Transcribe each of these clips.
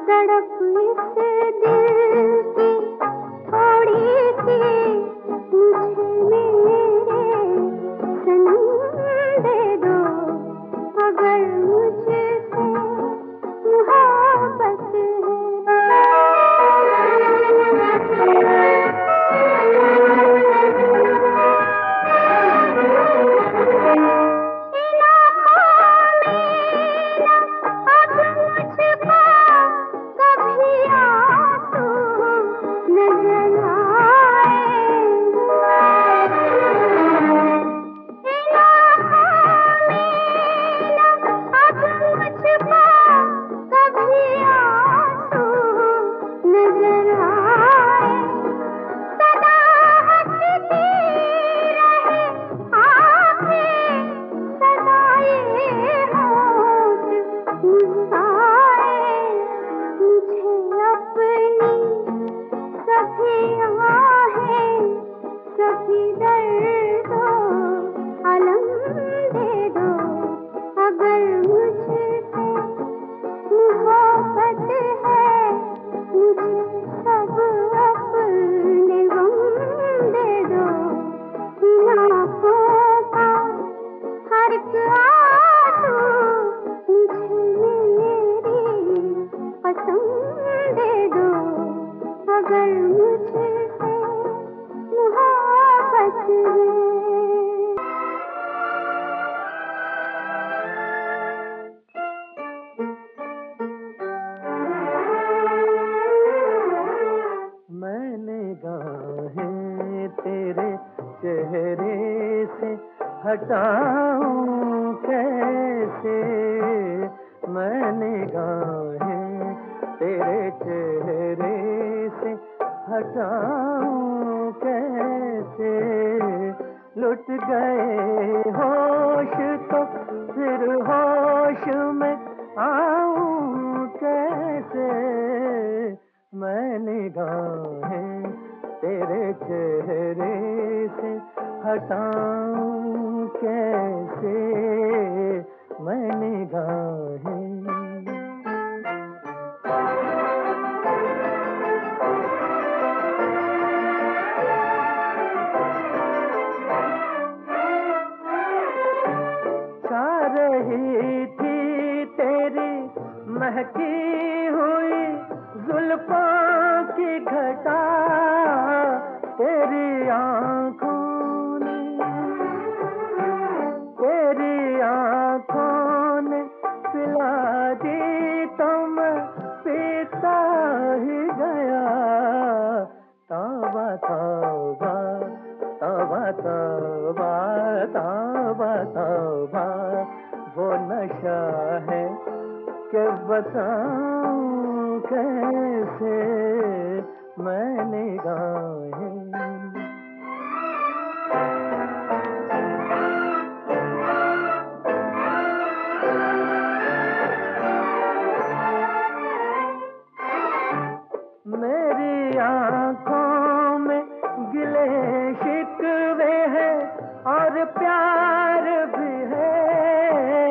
तड़प इस दिल की थोड़ी सी मुझे मेरे सनम दे दो, अगर मुझसे मोहब्बत हटाऊं कैसे, मैं निगाहें तेरे चेहरे से हटाऊं कैसे। लुट गए होश तो फिर होश में आऊं कैसे, मैं निगाहें तेरे चेहरे से हटाऊं कैसे, मैं निगाहें। छा रही थी तेरी महकी हुई जुल्फों की घटा, तेरी आँखों ने पिला दी तो मैं पीता ही गया। तौबा तौबा तौबा तौबा तौबा तौबा, वो नशा है कि बताऊं कैसे, मैं निगाहें। मेरी आँखों में गिले शिकवे हैं और प्यार भी है,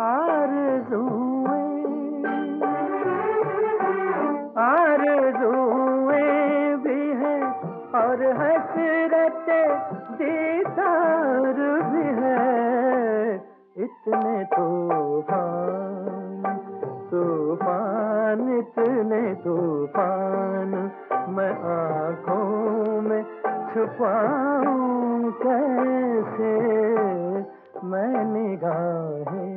आरज़ूएं भी हैं और हसरतें दीदार भी है। इतने तूफान तूफान इतने तूफान मैं आँखों में छुपाऊं कैसे, मैं निगाहें।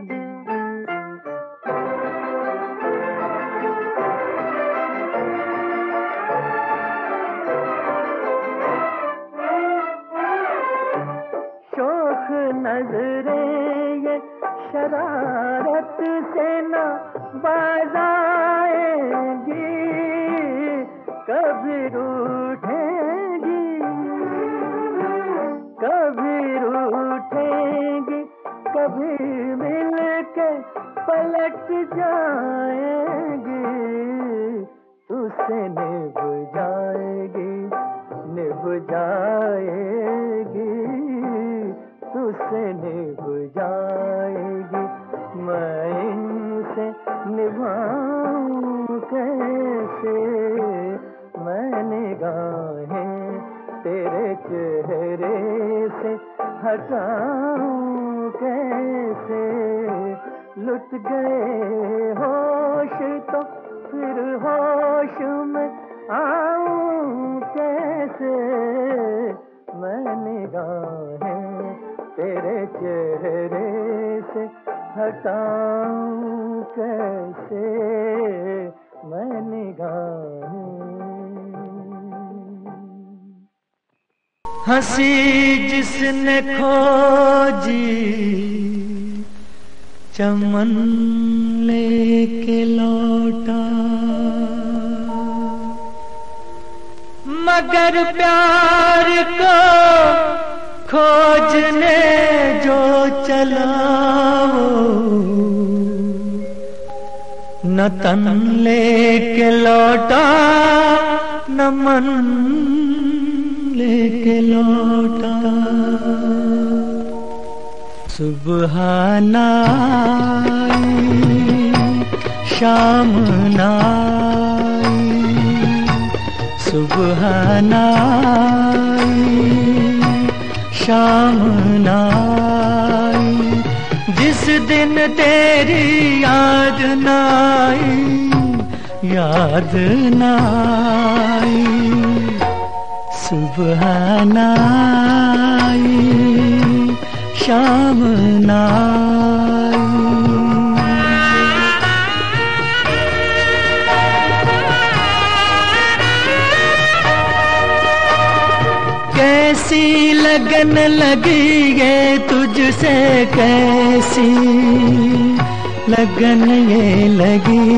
शोख नजरें ये शरारत से न बाज आएंगी, कभी रूठेंगी कभी मिलके पलट जाएंगी। तुझसे निभ जाएगी तुझसे निभ जाएगी, मैं इनसे निभाऊं कैसे मैं निगाहें तेरे चेहरे से हटाऊं कैसे। लुट गए होश तो फिर होश में आऊं कैसे मैं निगाहें तेरे चेहरे से हटाऊं कैसे मैं निगाहें। हंसी जिसने खोजी चमन लेके लौटा, मगर प्यार को खोजने जो चला न तन लेके लौटा न मन लेके लौटा। सुबह नाई शाम नाई, सुबह नाई शाम नाई, जिस दिन तेरी याद नाई याद नाई। सुबह नाई शाम नाई। कैसी लगन लगी ये तुझसे, कैसी लगन ये लगी।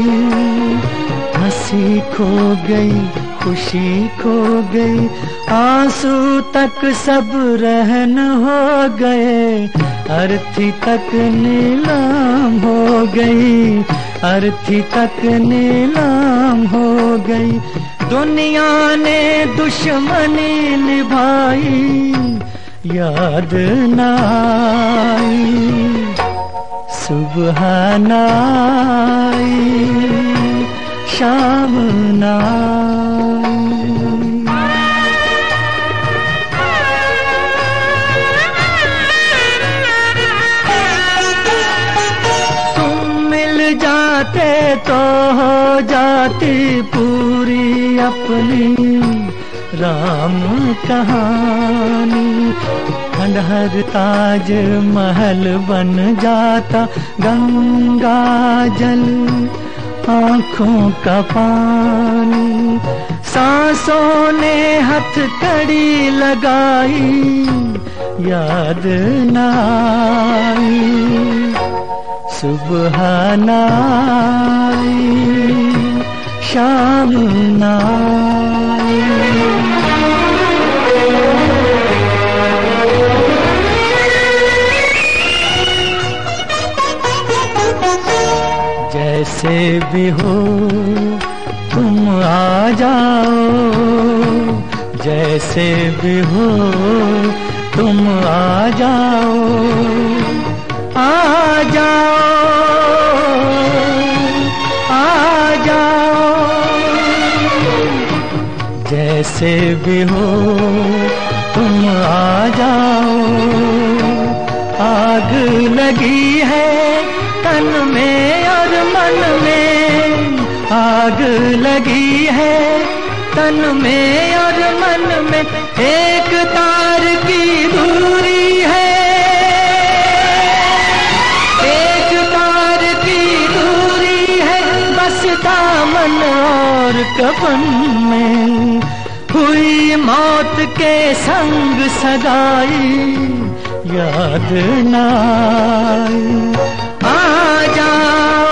हंसी खो गई खुशी खो गई, आंसू तक सब रहन हो गए। अर्थी तक नीलाम हो गई, अर्थी तक नीलाम हो गई। दुनिया ने दुश्मनी निभाई याद नाई। सुबह नाई शाम नाई। तुम मिल जाते तो हो जाती पूरी अपनी राम कहानी। खंडहर ताज महल बन जाता, गंगा जल आँखों का पानी। सांसों ने हथकड़ी लगाई याद नाई। सुबह नाई शाम नाई। जैसे भी हो तुम आ जाओ, जैसे भी हो तुम आ जाओ, आ जाओ, आ जाओ। जैसे भी हो तुम आ जाओ। आग लगी है तन में और मन में, आग लगी है तन में और मन में। एक तार की दूरी है, एक तार की दूरी है, बस दामन और कफन में। हुई मौत के संग सगाई याद नाई। आ जाओ,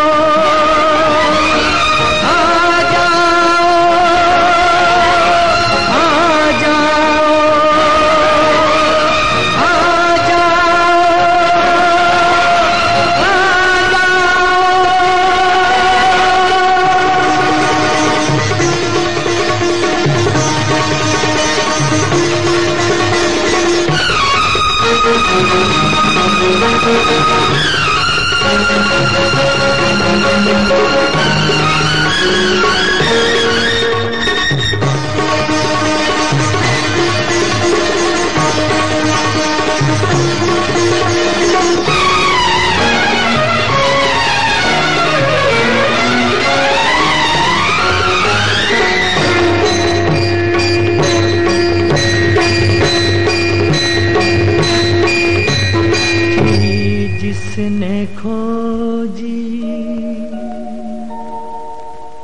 आ जाओ, आ जाओ, आ जाओ, आ जाओ।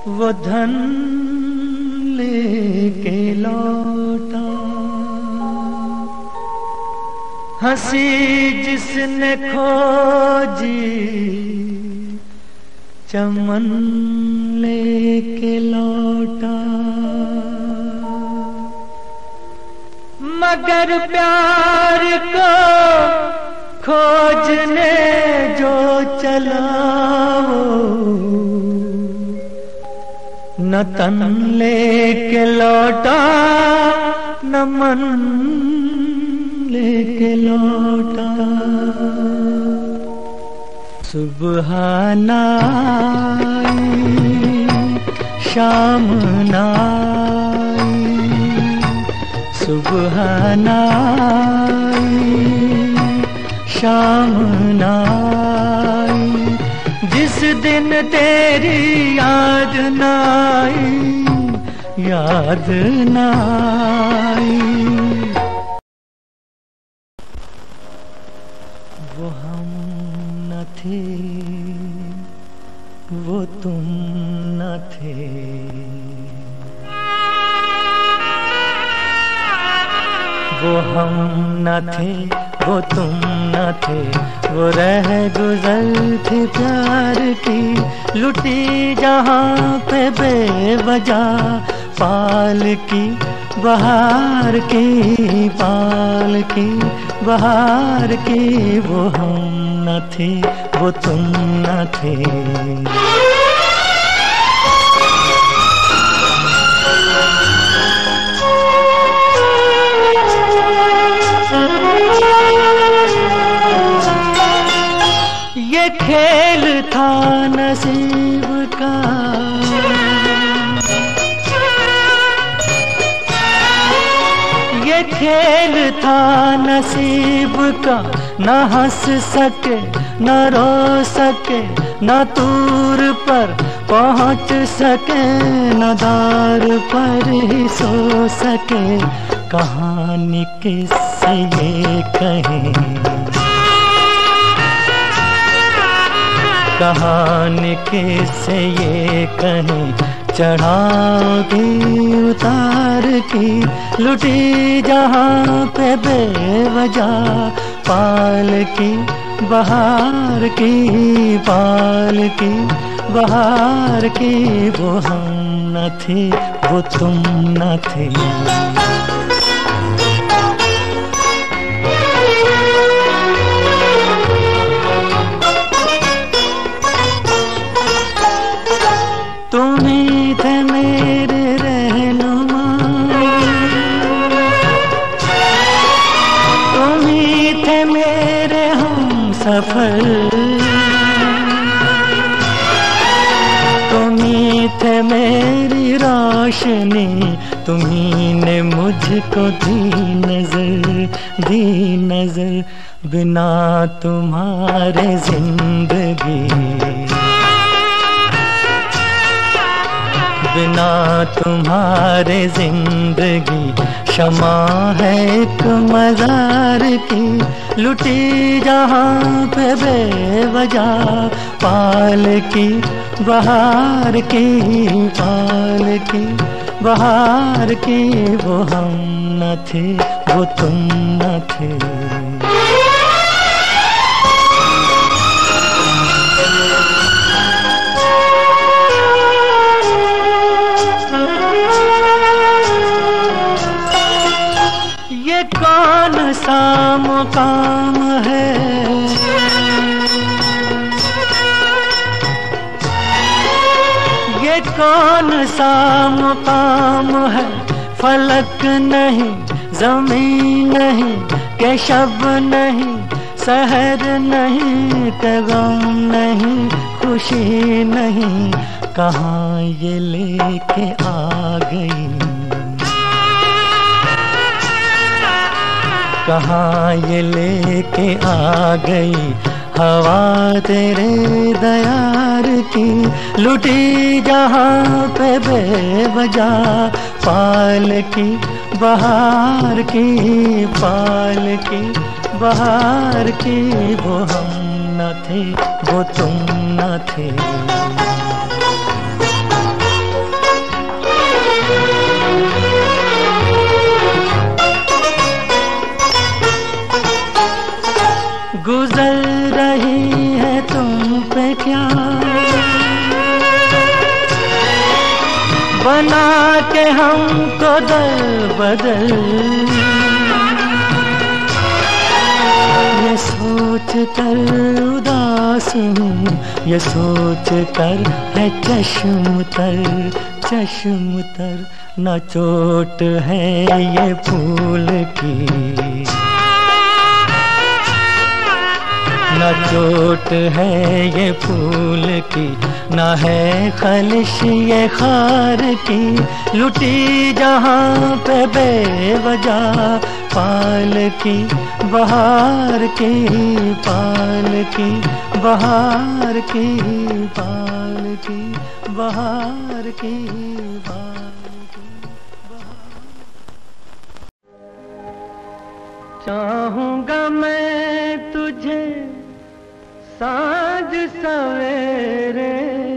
वो धन लेके लौटा, हंसी जिसने खोजी चमन लेके लौटा। मगर प्यार को खोजने जो चला न तन लेके लौटा न मन लेके लौटा। सुबह नाई शाम नाई, सुबह नाई शाम नाई, जिस दिन तेरी याद नाई याद नाई। वो हम न थे वो तुम न थे, वो हम न थे वो तुम न थे, वो रह गुजर थी प्यार की लुटी जहाँ पे बेवजह पाल की बहार की, पाल की बहार की। वो हम न थे वो तुम न थे। ये खेल था नसीब का, ये खेल था नसीब का, न हंस सके न रो सके न दूर पर पहुँच सके न दार पर ही सो सके। कहानी किससे ये कहें, कहानी किससे ये कहें, चढ़ाओगी उतार की लुटी जहाँ पे बेवजह पाल की बहार की, पाल की बहार की। वो हम न थे वो तुम न थे। तुम्ही थे मेरे रहनुमा, तुम्ही थे मेरे हम सफर, तुम्ही थे मेरी रोशनी, तुम्ही ने मुझको दी नजर, दी नजर। बिना तुम्हारे जिंदगी, बिना तुम्हारे जिंदगी क्षमा है एक मजार की लुटी जहाँ पे बेवजह पाल की बहार की, पाल की बहार की। वो हम न थे वो तुम न थे। ये कौन सा मुकाम है, ये कौन सा मुकाम है, फलक नहीं ज़मीन नहीं के शब नहीं, सहर नहीं के गम नहीं, खुशी नहीं। कहाँ ये लेके आ गई, कहाँ ये लेके आ गई हवा तेरे दयार की लुटी जहाँ पे बेवजह पाल की बहार की, पाल की बहार की। वो हम न थे वो तुम न थे। बना के हमको दर बदल। ये सोच कर उदास हूँ, ये सोच कर है चश्म तर, न चोट है ये फूल की, न चोट है ये फूल की, न है खलिश ये खार की। लुटी जहाँ पे बेवजह पाल की बहार की, पाल की बहार की, पाल की बहार की, पाल की बहार। चाहूंगा मैं तुझे साँझ सवेरे,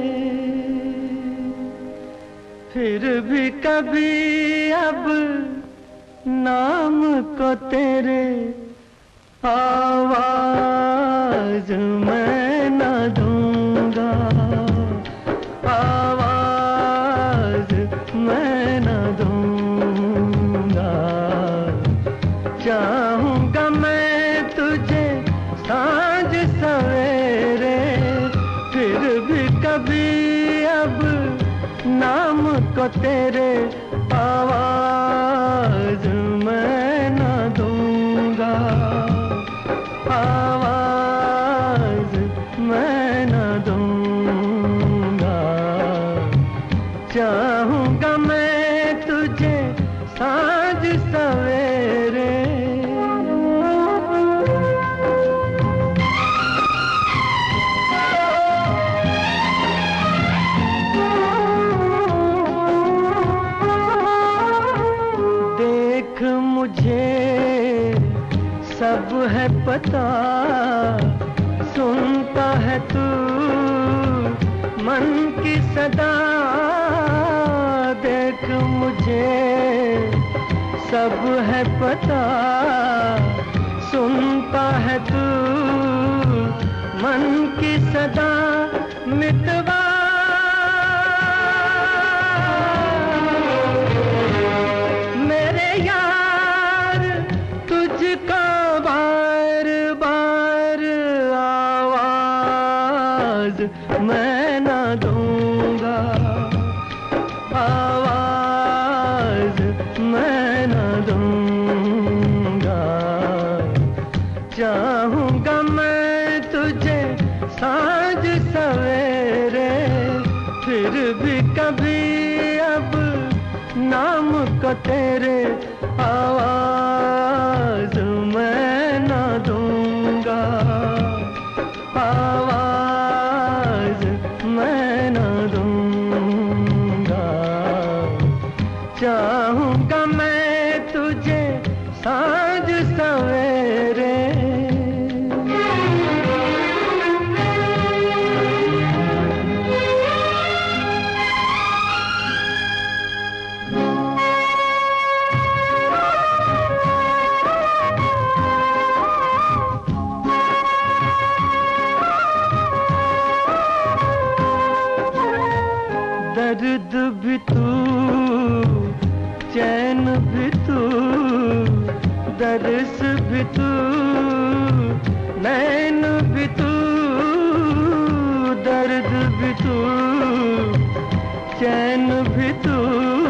फिर भी कभी अब नाम को तेरे आवाज मैं न दूंगा, आवाज मैं न दूंगा। चाहूंगा मैं तुझे साँझ सवेरे, फिर भी कभी अब नाम को तेरे आवाज मैं न दूंगा, आवाज मैं न दूंगा। चाहूंगा मैं तुझे साँझ सवेरे। मुझे सब है पता, सुनता है तू मन की सदा। देख मुझे सब है पता, सुनता है तू मन की सदा। मितवा मैं न दूंगा, आवाज मैं न दूंगा। चाहूंगा मैं तुझे साँझ सवेरे, फिर भी कभी अब नाम को तेरे आवाज मैं न दूंगा, आवाज मैं न दूंगा। चाहूंगा मैं तुझे साँझ सवेरे। दर्द भी तू, चैन भी तू, दर्स भी तू, नैन भी तू। दर्द भी तू, चैन भी तू,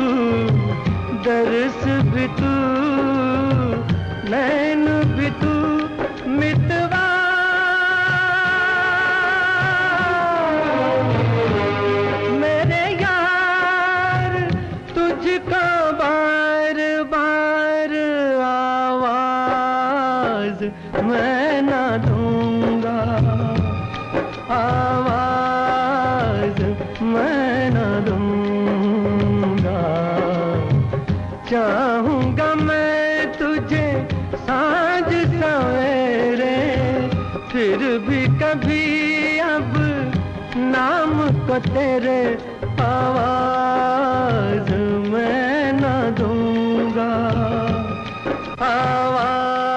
दर्स भी तू, नैन भी तू। मितवा मैं न दूंगा, आवाज मैं न दूंगा। चाहूंगा मैं तुझे साँझ सवेरे, फिर भी कभी अब नाम को तेरे आवाज मैं न दूंगा, आवाज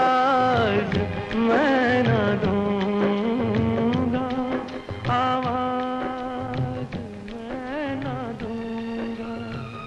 मैं न दूंगा, आवाज मैं न दूंगा।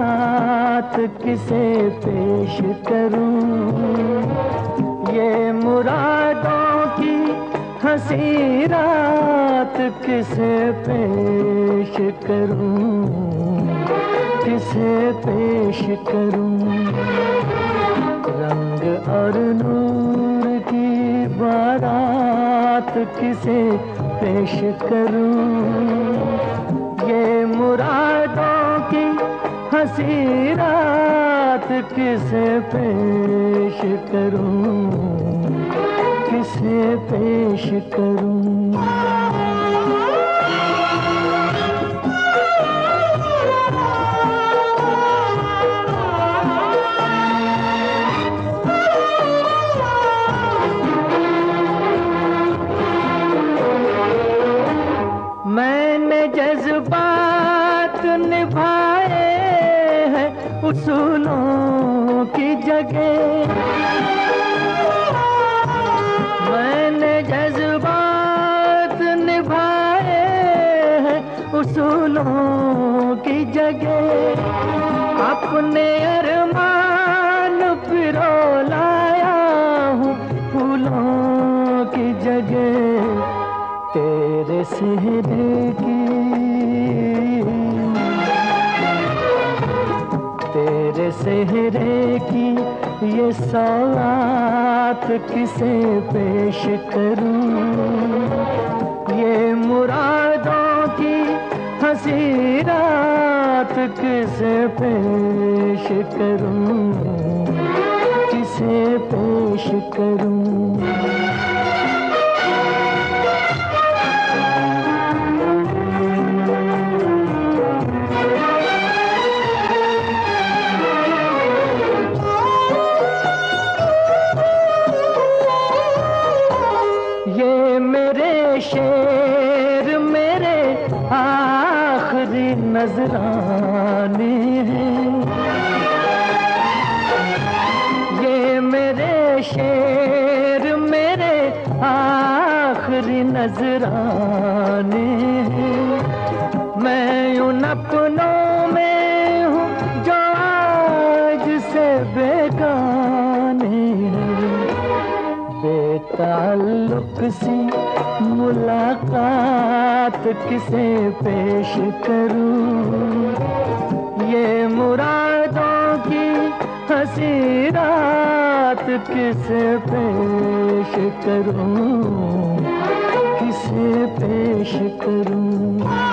रात किसे पेश करूं, ये मुरादों की हंसी रात किसे पेश करूं, किसे पेश करूं। रंग और नूर की बारात किसे पेश करूं, ये मुरादों की हंसी रात किसे पेश करूं, किसे पेश करूं। मैंने जज्बात निभाए हैं उसूलों की जगह, मैंने जज्बात निभाए हैं उसूलों की जगह। अपने अरमान पिरो लाया हूँ फूलों की जगह। तेरे सेहरे की, तेरे सेहरे की ये सौगात किसे पेश करूं, ये मुरादों की हंसी रात किसे पेश करूं, किसे पेश करूं। शेर मेरे आखिरी नजराने हैं, ये मेरे शेर मेरे आखिरी नजराने हैं। मैं उन अपनों में हूँ जो आज से बेगाने हैं। बेताल्लुक सी मुलाकात किसे पेश करूं, ये मुरादों की हंसी रात किसे पेश करूं, किसे पेश करूं।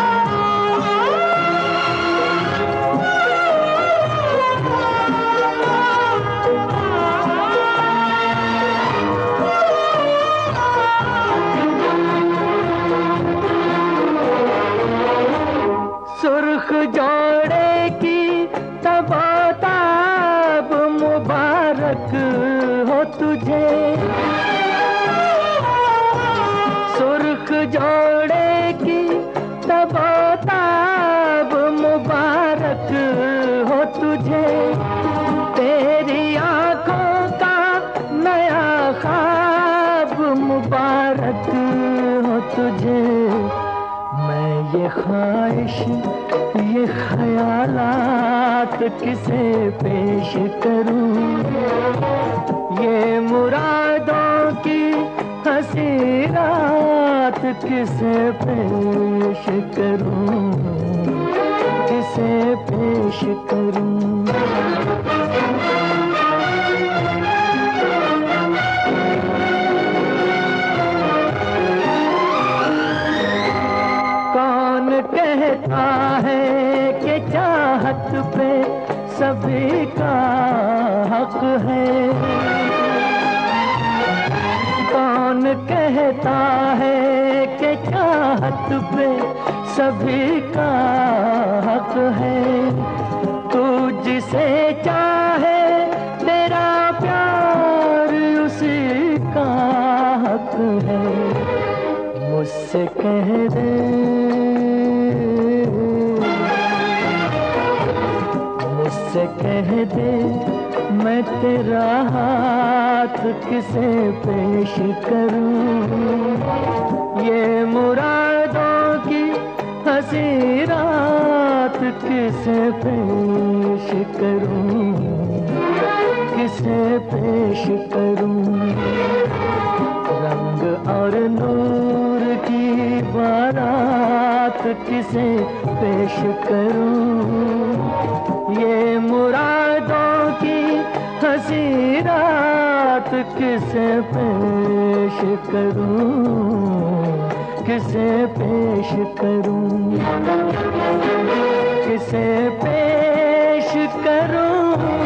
सुर्ख जोड़े की तबताब मुबारक हो तुझे, सुर्ख जोड़े की तबताब मुबारक हो तुझे। तेरी आंखों का नया ख्वाब मुबारक हो तुझे। मैं ये ख्वाहिश ये ख्यालात किसे पेश करूं, ये मुरादों की हंसी रात किसे पेश करूं, किसे पेश करूं। कहता है कि चाहत पे सभी का हक है, कौन कहता है कि चाहत पे सभी का हक है। तू जिसे चाहे तेरा प्यार उसी का हक है। मुझसे कह दे, मुझसे कह दे मैं तेरा हाथ किसे पेश करूं, ये मुरादों की हंसी रात किसे पेश करूं, किसे पेश करूं। रंग और नूर की बारात किसे पेश करूं। ये मुरादों की हंसी रात किसे पेश करूं, किसे पेश करूं, किसे पेश करूं।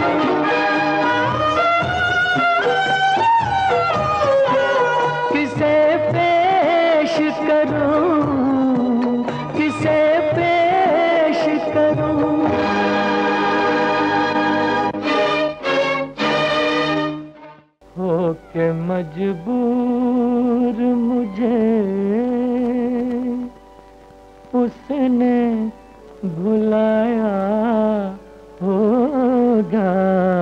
किसे पेश करूं, किसे पेश करूं। होके मजबूर मुझे उसने भुलाया होगा,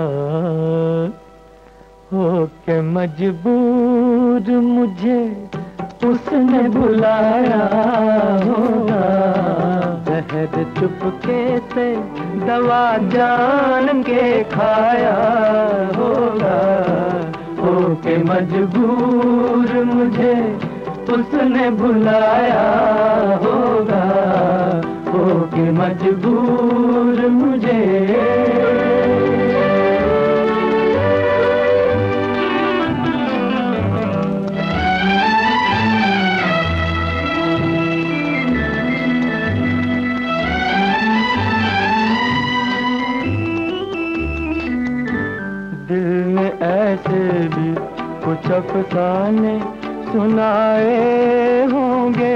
होके मजबूर मुझे उसने भुलाया होगा। जहर चुपके से दवा जान के खाया होगा। होके मजबूर मुझे उसने भुलाया होगा। होके मजबूर मुझे। दिल ने ऐसे भी कुछ अफसाने सुनाए होंगे।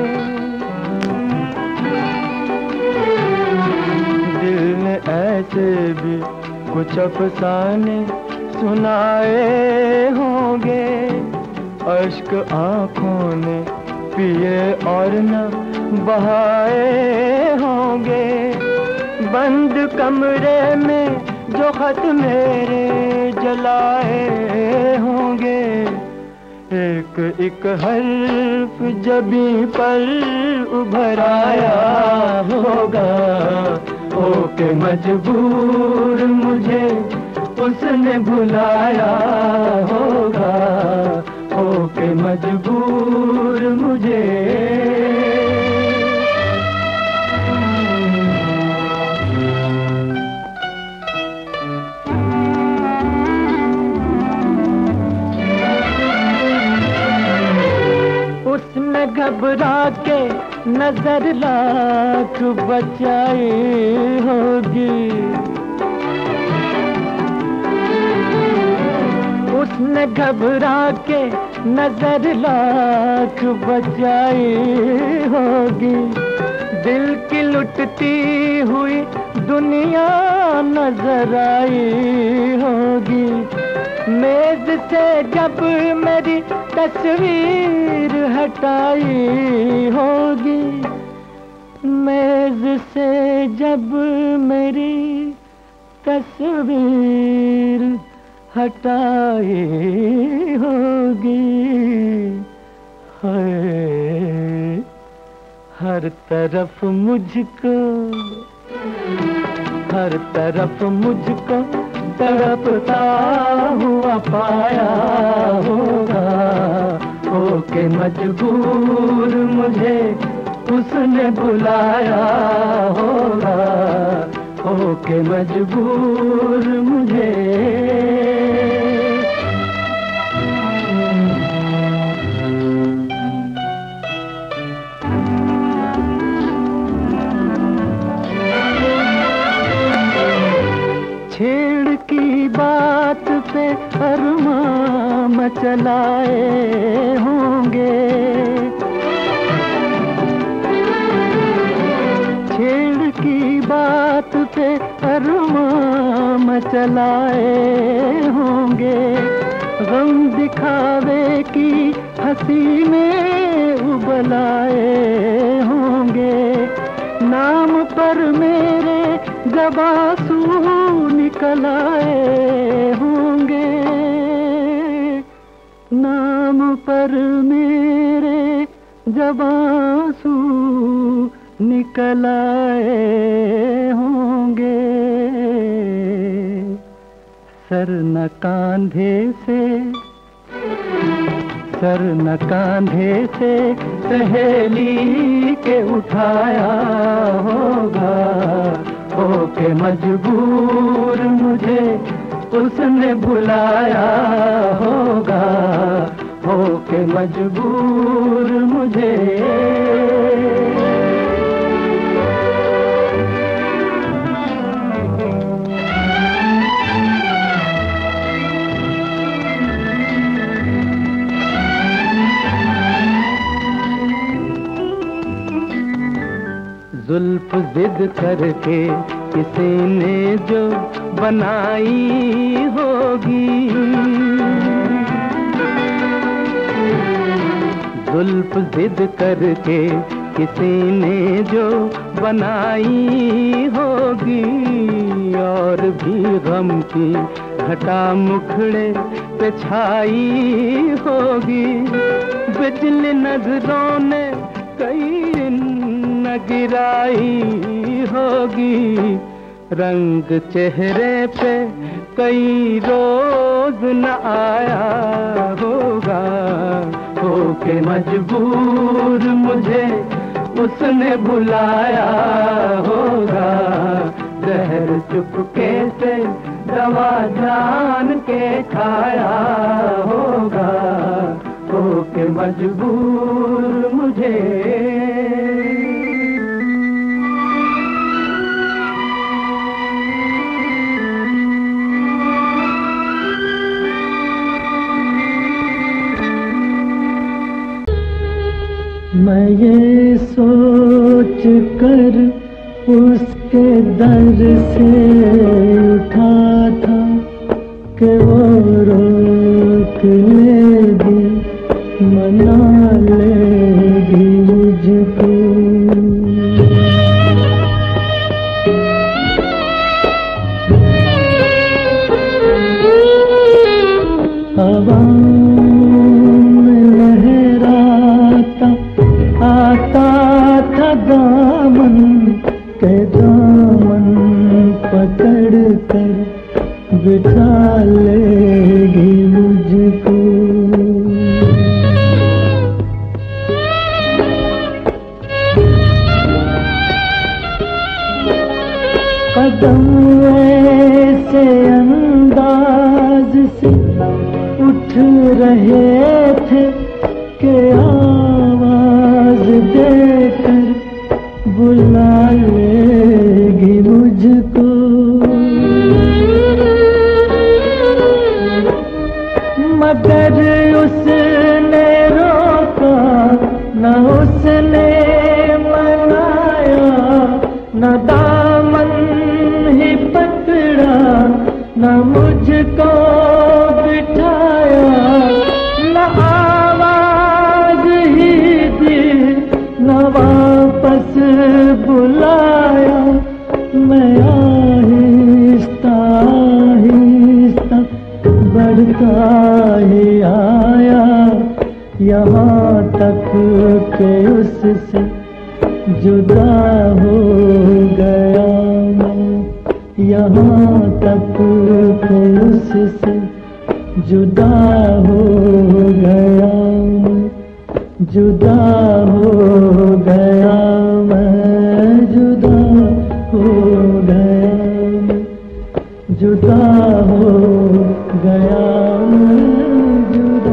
दिल ने ऐसे भी कुछ अफसाने सुनाए होंगे। अश्क आँखों ने पिए और न बहाए होंगे। बंद कमरे में जो खत मेरे जलाए होंगे। एक एक हर्फ जबी पर उभर आया होगा। होके मजबूर मुझे उसने भुलाया होगा। होके मजबूर मुझे। उसने घबरा के नजर लाख बचाई होगी। उसने घबरा के नजर लाख बचाई होगी। दिल की लुटती हुई दुनिया नजर आई होगी। मेज से जब मेरी तस्वीर हटाई होगी। मेज से जब मेरी तस्वीर हटाई होगी। हाय हर तरफ मुझको, हर तरफ मुझको तड़पता हुआ पाया होगा। होके मजबूर मुझे उसने बुलाया होगा। होके मजबूर मुझे। छेड़ की बात पे अरमां मचलाए होंगे। छेड़ की बात पे अरमां मचलाए होंगे। गम दिखावे की हंसी में उबलाए होंगे। नाम पर मेरे जबासू निकल आए होंगे। नाम पर मेरे जबासू निकल आए होंगे, सर न कांधे से, सर न कांधे से सहेली के उठाया होगा, होके मजबूर मुझे उसने बुलाया होगा, होके मजबूर मुझे। जुल्फ जिद करके किसी ने जो बनाई होगी, जुल्फ जिद करके किसी ने जो बनाई होगी, और भी गम की घटा मुखड़े पे छाई होगी, बिजली नजरों ने कई न गिराई होगी, रंग चेहरे पे कई रोज न आया होगा, होके मजबूर मुझे उसने बुलाया होगा, जहर चुपके से दवा जान के खाया होगा, होके मजबूर मुझे। मैं ये सोच कर उसके दर से उठा था कि वो रोक लेगी, मना लेगी मुझको। हवा आता था दामन के, दामन पकड़ कर बिठा लेगी मुझको। कदम ऐसे अंदाज से उठ रहे थे कि आवाज देकर बुला लेगी मुझको। मगर उसने रोका न, उसने मनाया न, दामन ही पकड़ा न, मुझको बिठाया न, आवाज ही दी न, वापस बुलाया। मैं आहिस्ता आहिस्ता बढ़ता ही आया, यहाँ तक के उससे जुदा हो गया मैं, यहाँ तक के उससे जुदा हो गया मैं, जुदा हो गया मैं, जुदा हो गया मैं, जुदा हो गया मैं, जुदा।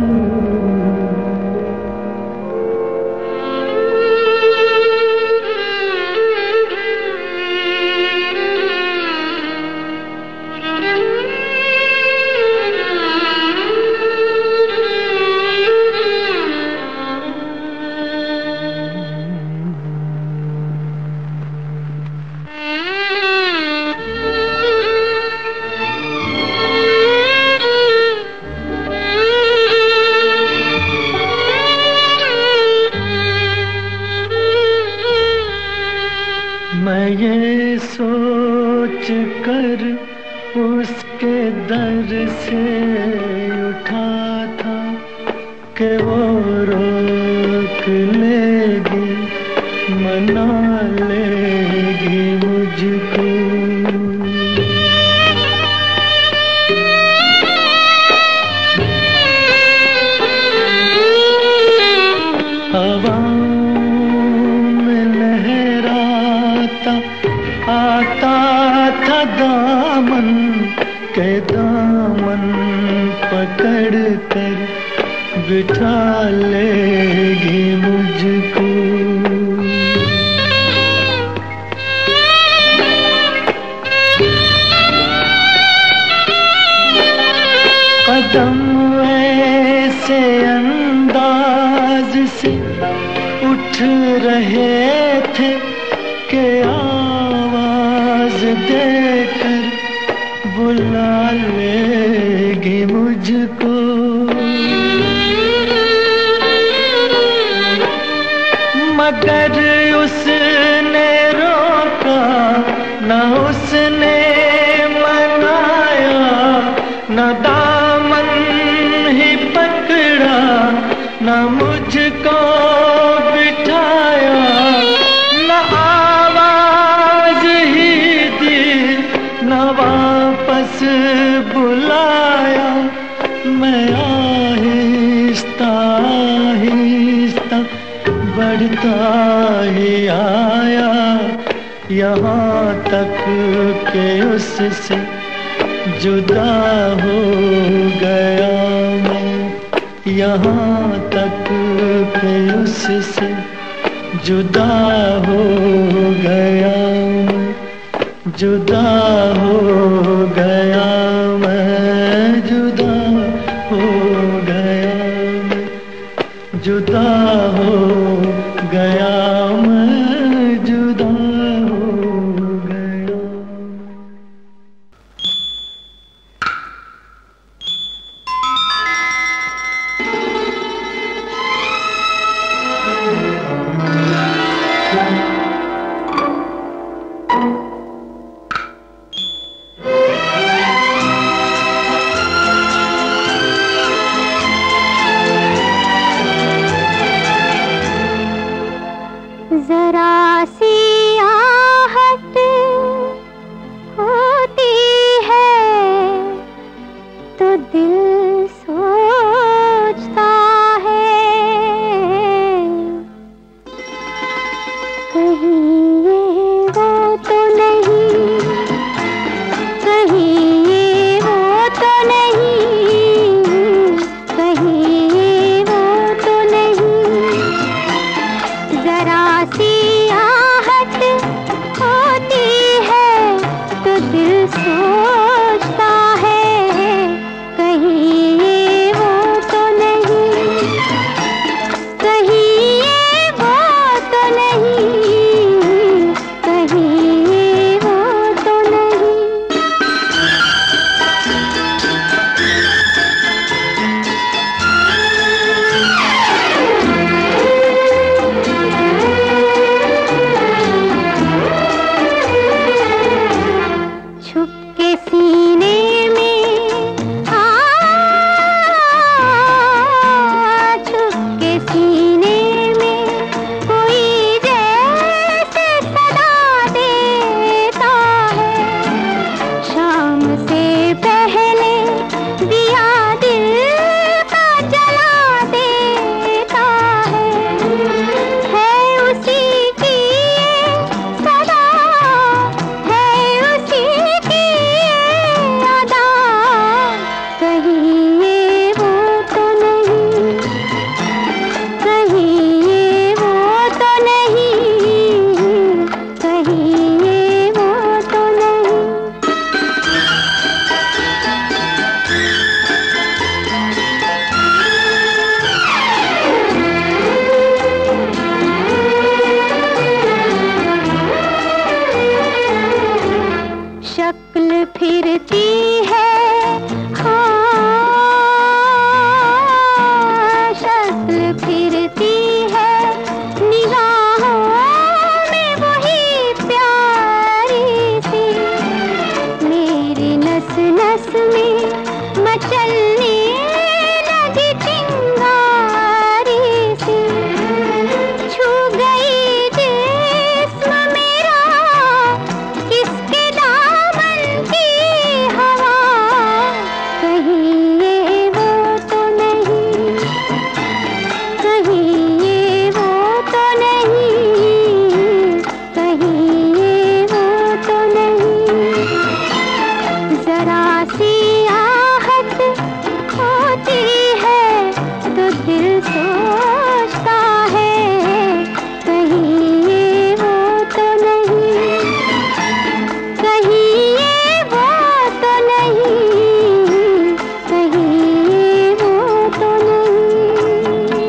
मैं ये सोच कर उसके दर से उठा था कि वो रोक लेगी, मना लेगी मुझको। हवा में लहराता आता था दामन के दामन पकड़ कर बिठा लेगी मुझको। कदम ऐसे अंदाज से उठ रहे थे कि आवाज देकर बुला लेगी मुझको। मगर उसने रोका न उसने मनाया, न दामन ही पकड़ा न मुझको बिठाया, न आवाज ही दी न वापस बुलाया। मैं आहिस्ता आहिस्ता बढ़ता ही आया, यहाँ तक के उससे जुदा हो गया मैं। यहाँ तक के उससे जुदा हो गया मैं, जुदा हो गया मैं, जुदा हो गया मैं, जुदा हो गया मैं, जुदा हो गया। जरा सी आहट होती है तो दिल सोचता है, कहीं ये वो तो नहीं, कहीं ये वो तो नहीं, कहीं ये वो तो नहीं। जरा सी आहट होती है तो दिल सोचता है, कहीं ये वो तो नहीं, कहीं ये वो तो नहीं, कहीं ये वो तो नहीं। छुप के सीने में छुप के सीने में कोई जैसे सदा देता है, शाम से पहले दिया दिल का जला देता है उसी की ये सदा, है उसी की ये अदा। कहीं ये वो तो नहीं, कहीं ये वो तो नहीं, कहीं ये वो तो नहीं। शक्ल फिरती है, हाँ शक्ल फिरती है, निगाहों में वही प्यारी सी, मेरी नस नस में मचलने लगी चिंगारी सी। छू गई दिल सी आहट होती है तो दिल सोचता है कहीं ये वो तो नहीं, कहीं ये वो तो नहीं, कहीं ये वो तो नहीं।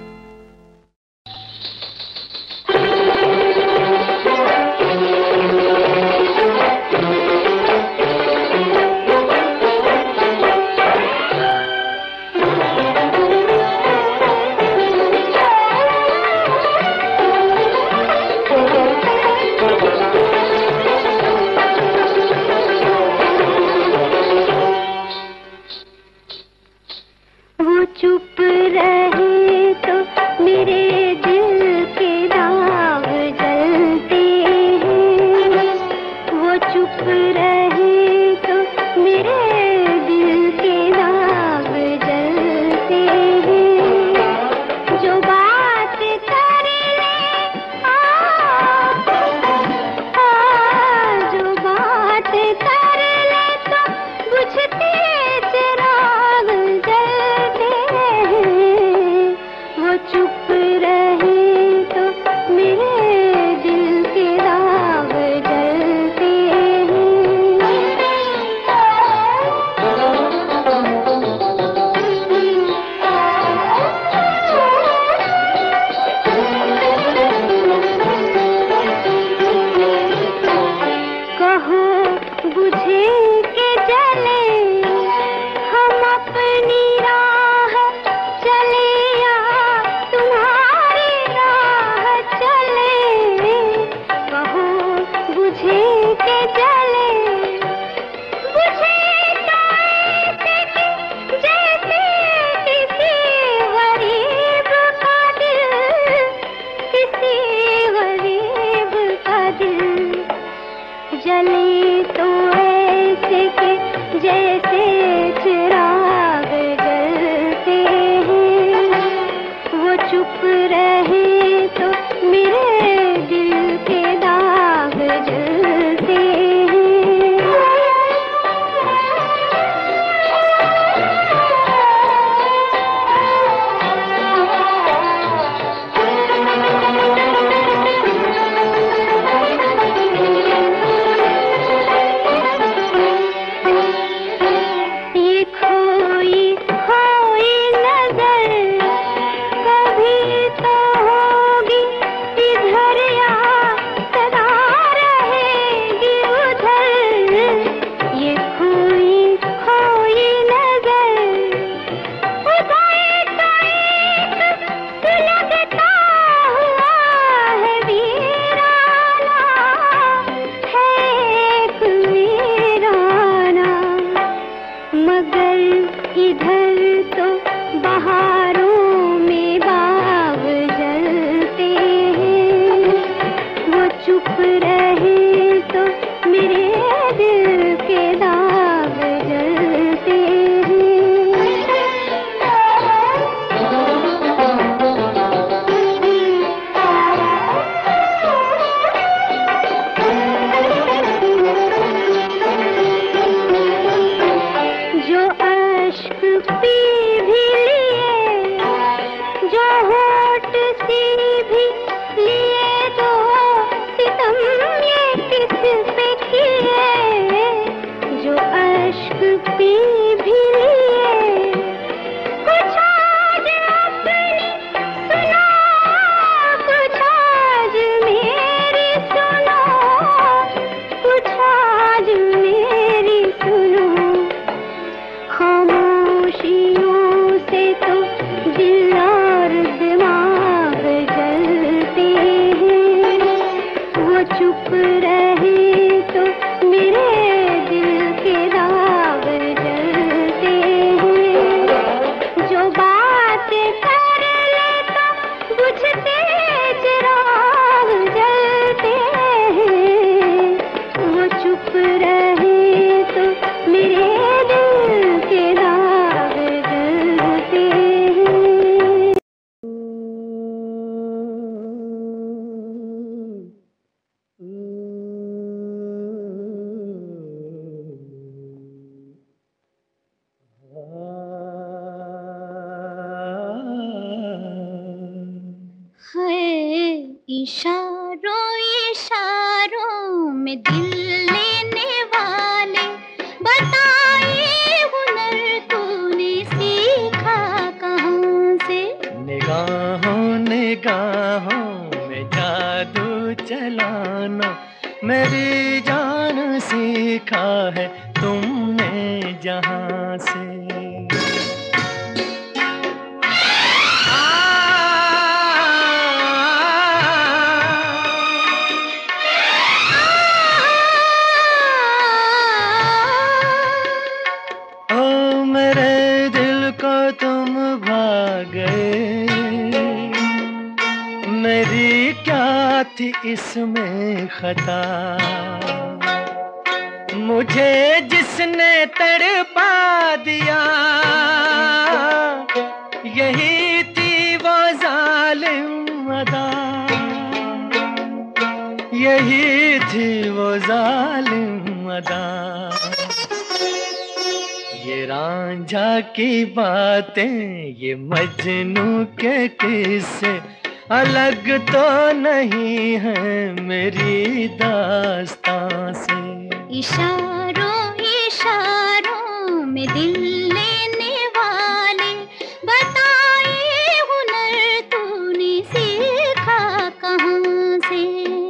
वो चुप रहे तो मेरे दिल के दाग जलते हैं, वो चुप रहे तो मेरे दिल के दाग जलते हैं। जो बात कर ले जो बात कर ले तो बुझते चिराग जलते हैं, वो चुप रहे तो मेरे दिल के दाग जलते कहो बुझे के जले हम अपनी राह चले या तुम्हारी राह चले, कहो बुझे के जले बुझे तो ऐसे कि जैसे किसी गरीब का दिल, किसी गरीब का दिल जले तो ऐसे कि जैसे चिराग जलते हैं, वो चुप रहे तो मेरे दिल के दाग जलते ये खोई खोई नजर कभी तो होगी इधर या सदा रहेगी उधर, ये खोई खोई नजर उधर तो एक सुलगता हुआ है वीराना, है एक वीराना, मगर इधर तो बहारों में बाग जलते हैं, वो चुप रहे तो मेरे दिल के दाग जलते जो अश्क पी भी लिए, जो होठ सी भी लिए, तो सितम ये किस पे किए, जो अश्क पी भी लिए, कुछ आज अपनी सुनो, कुछ आज मेरी सुनो, कुछ आज मेरी सुनो, खामोशियों से तो दिल और दिमाग जलते हैं, वो चुप रहे तो मेरे दिल के दाग जलते इशारों इशारों में दिल लेने वाले, बताए हुनर तूने सीखा कहाँ से? निगाहों निगाहों में जादू चलाना मेरी जान सीखा है तुमने जहाँ से। मेरे दिल को तुम भा गए, मेरी क्या थी इसमें खता? मुझे जिसने तड़पा दिया, यही थी वो जालिम अदा, यही थी वो जालिम अदा। ये रांझा की बातें, ये मजनू के किस्से अलग तो नहीं है मेरी दास्तां से। इशारों इशारों में दिल लेने वाले, बताए हुनर तूने सीखा कहाँ से?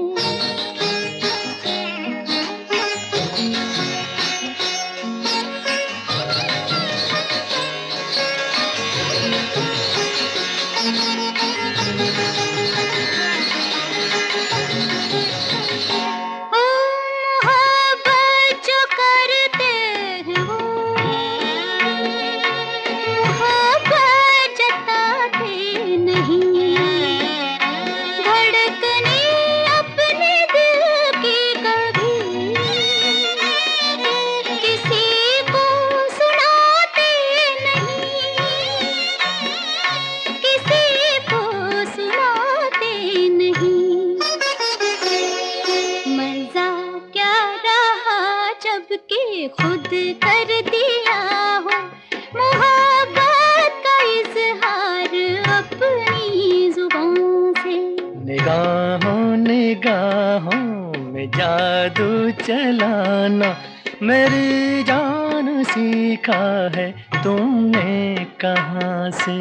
खुद कर दिया हो मोहब्बत का इज़हार अपनी जुबान से। निगाहों निगाहों में जादू चलाना मेरी जान सीखा है तुमने कहाँ से?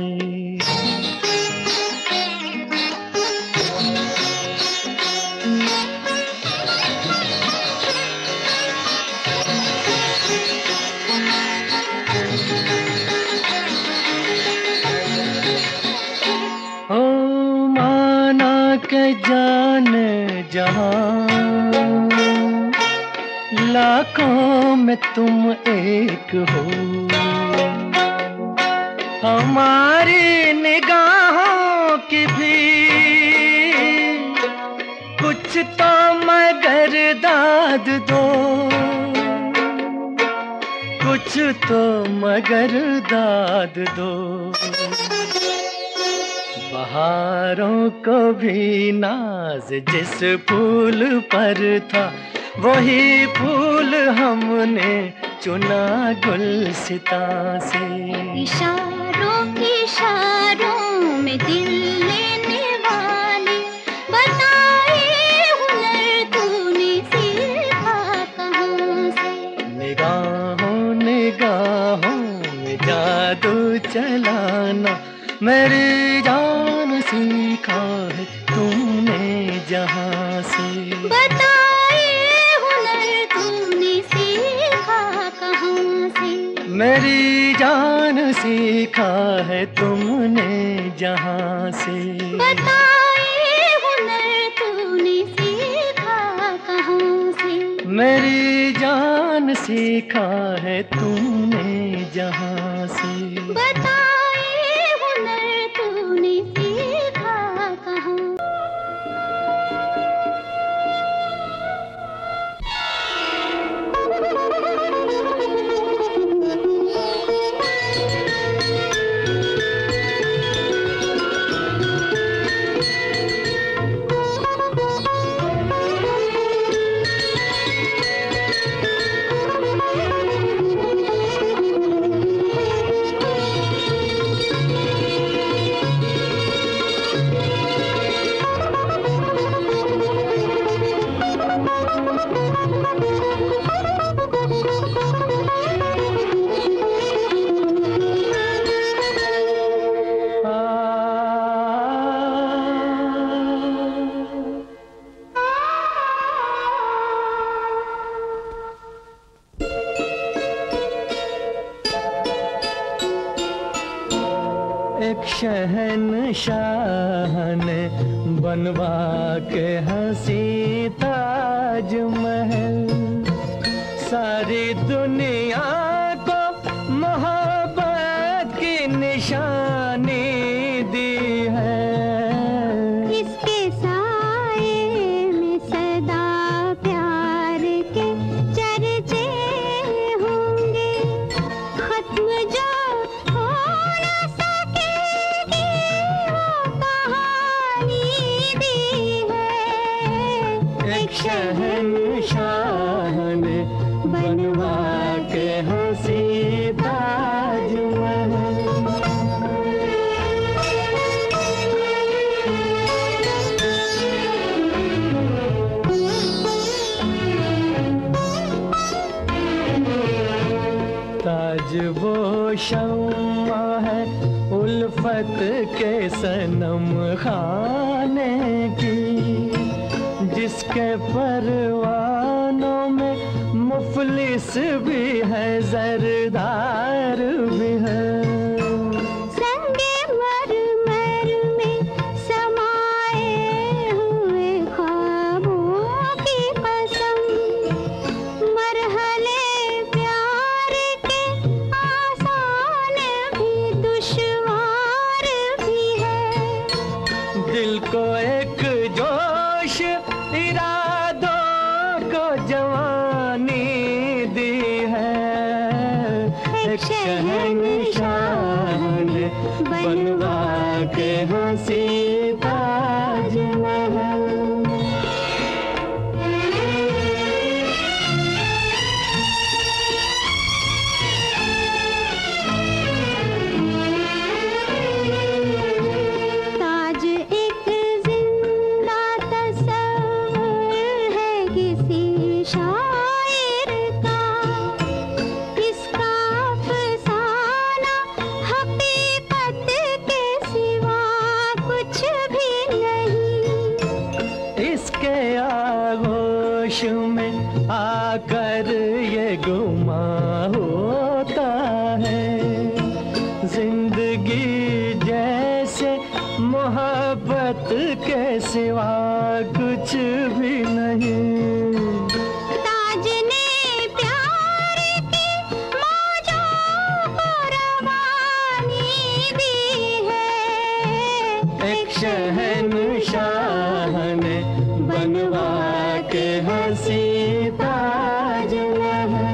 के जान जहां लाखों में तुम एक हो, हमारी निगाहों की भी कुछ तो मगर दाद दो, कुछ तो मगर दाद दो। बहारों को भी नाज जिस फूल पर था, वही फूल हमने चुना गुलसिता से। इशारों इशारों में दिल लेने वाले, बताए हुनर तूने सीखा कहाँ से? निगाहों निगाहों में जादू चलाना मेरी जान सीखा है तुमने जहाँ से। बताए हुनर तूने सीखा कहाँ से? मेरी जान सीखा है तुमने जहाँ से। बताए हुनर तूने सीखा कहाँ से? मेरी जान सीखा है तुमने जहाँ से। बताए हुनर तूने सीखा कहाँ? शहंशाह ने बनवा के हंसी ताजमहल, सारी दुनिया को मोहब्बत की निशानी दी है। इसके साए में सदा प्यार के चर्चे होंगे, खत्म जो हो न सकेगी वो कहानी दी है। एक शहंशाह ने बनवा के हंसी ताजमहल। ताज वो शम्मा है उल्फत के सनम खाने की, जिसके परवानों में मुफलिस भी है जरदार भी है। संगे मरमर में समाए हुए ख्वाबों की कसम, मरहले प्यार के आसान भी दुश्वार भी है। दिल को एक जोश इरादों को जवानी दी है। एक शहंशाह ने बनवा के हंसी ताजमहल। ताज एक जिंदा तस्वीर है किसी शायर का, इसका अफसाना हकीकत के सिवा कुछ भी नहीं। इसके आगोश में आकर ये गुमा होता है, जिंदगी जैसे मोहब्बत के सिवा कुछ भी नहीं। ताज ने प्यार की मौजों को रवानी दी है। एक शहंशाह ने बनवा के हंसी ताजमहल।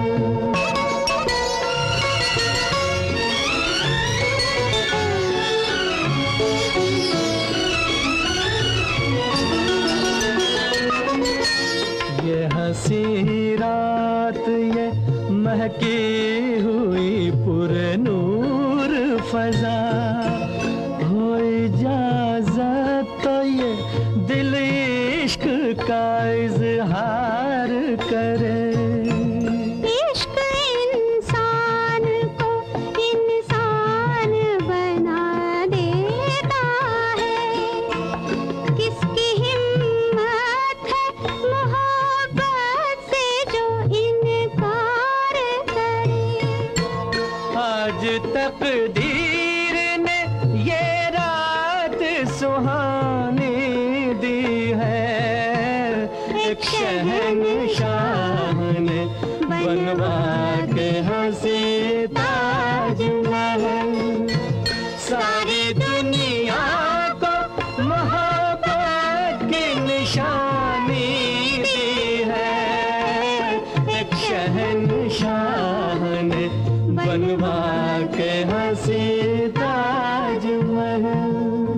ये हंसी रात ये महकी हुई पुरनूर फजा, हो इजाजत तो ये दिल इश्क का इजहार करे। इश्क इंसान को इंसान बना देता है, किसकी हिम्मत है मोहब्बत से जो इनकार करे। आज तकदीर ने ये रात सुहानी दी है। एक शहंशाह ने बनवा के हंसी ताजमहल, सारी दुनिया को मोहब्बत की निशानी दी है। एक शहंशाह ने बनवा के हंसी ताजमहल।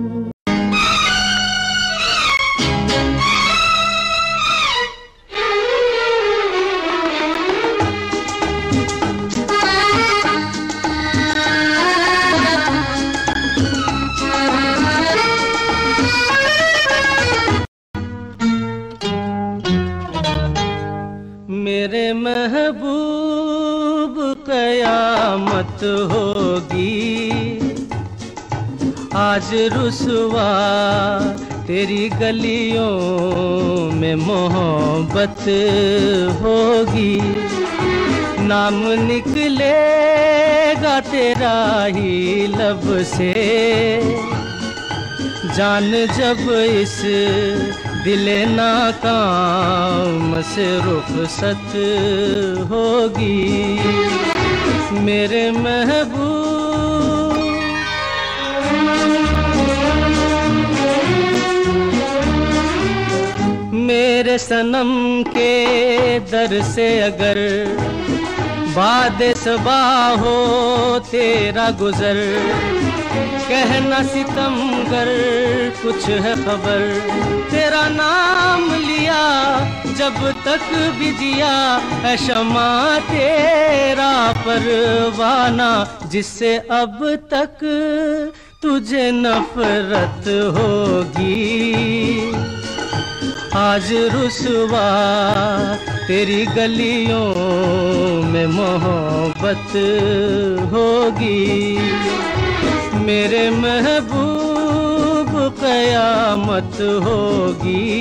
मेरे महबूब कयामत होगी, आज रुसवा तेरी गलियों में मोहब्बत होगी। नाम निकलेगा तेरा ही लब से, जान जब इस दिले नाकाम से रुखसत होगी मेरे महबूब। मेरे सनम के दर से अगर बादे सबा हो तेरा गुजर, कहना सितमगर कुछ है खबर, तेरा नाम लिया जब तक भी जिया है शमा तेरा परवाना, जिससे अब तक तुझे नफरत होगी। आज रुसवा तेरी गलियों में मोहब्बत होगी मेरे महबूब, कयामत होगी।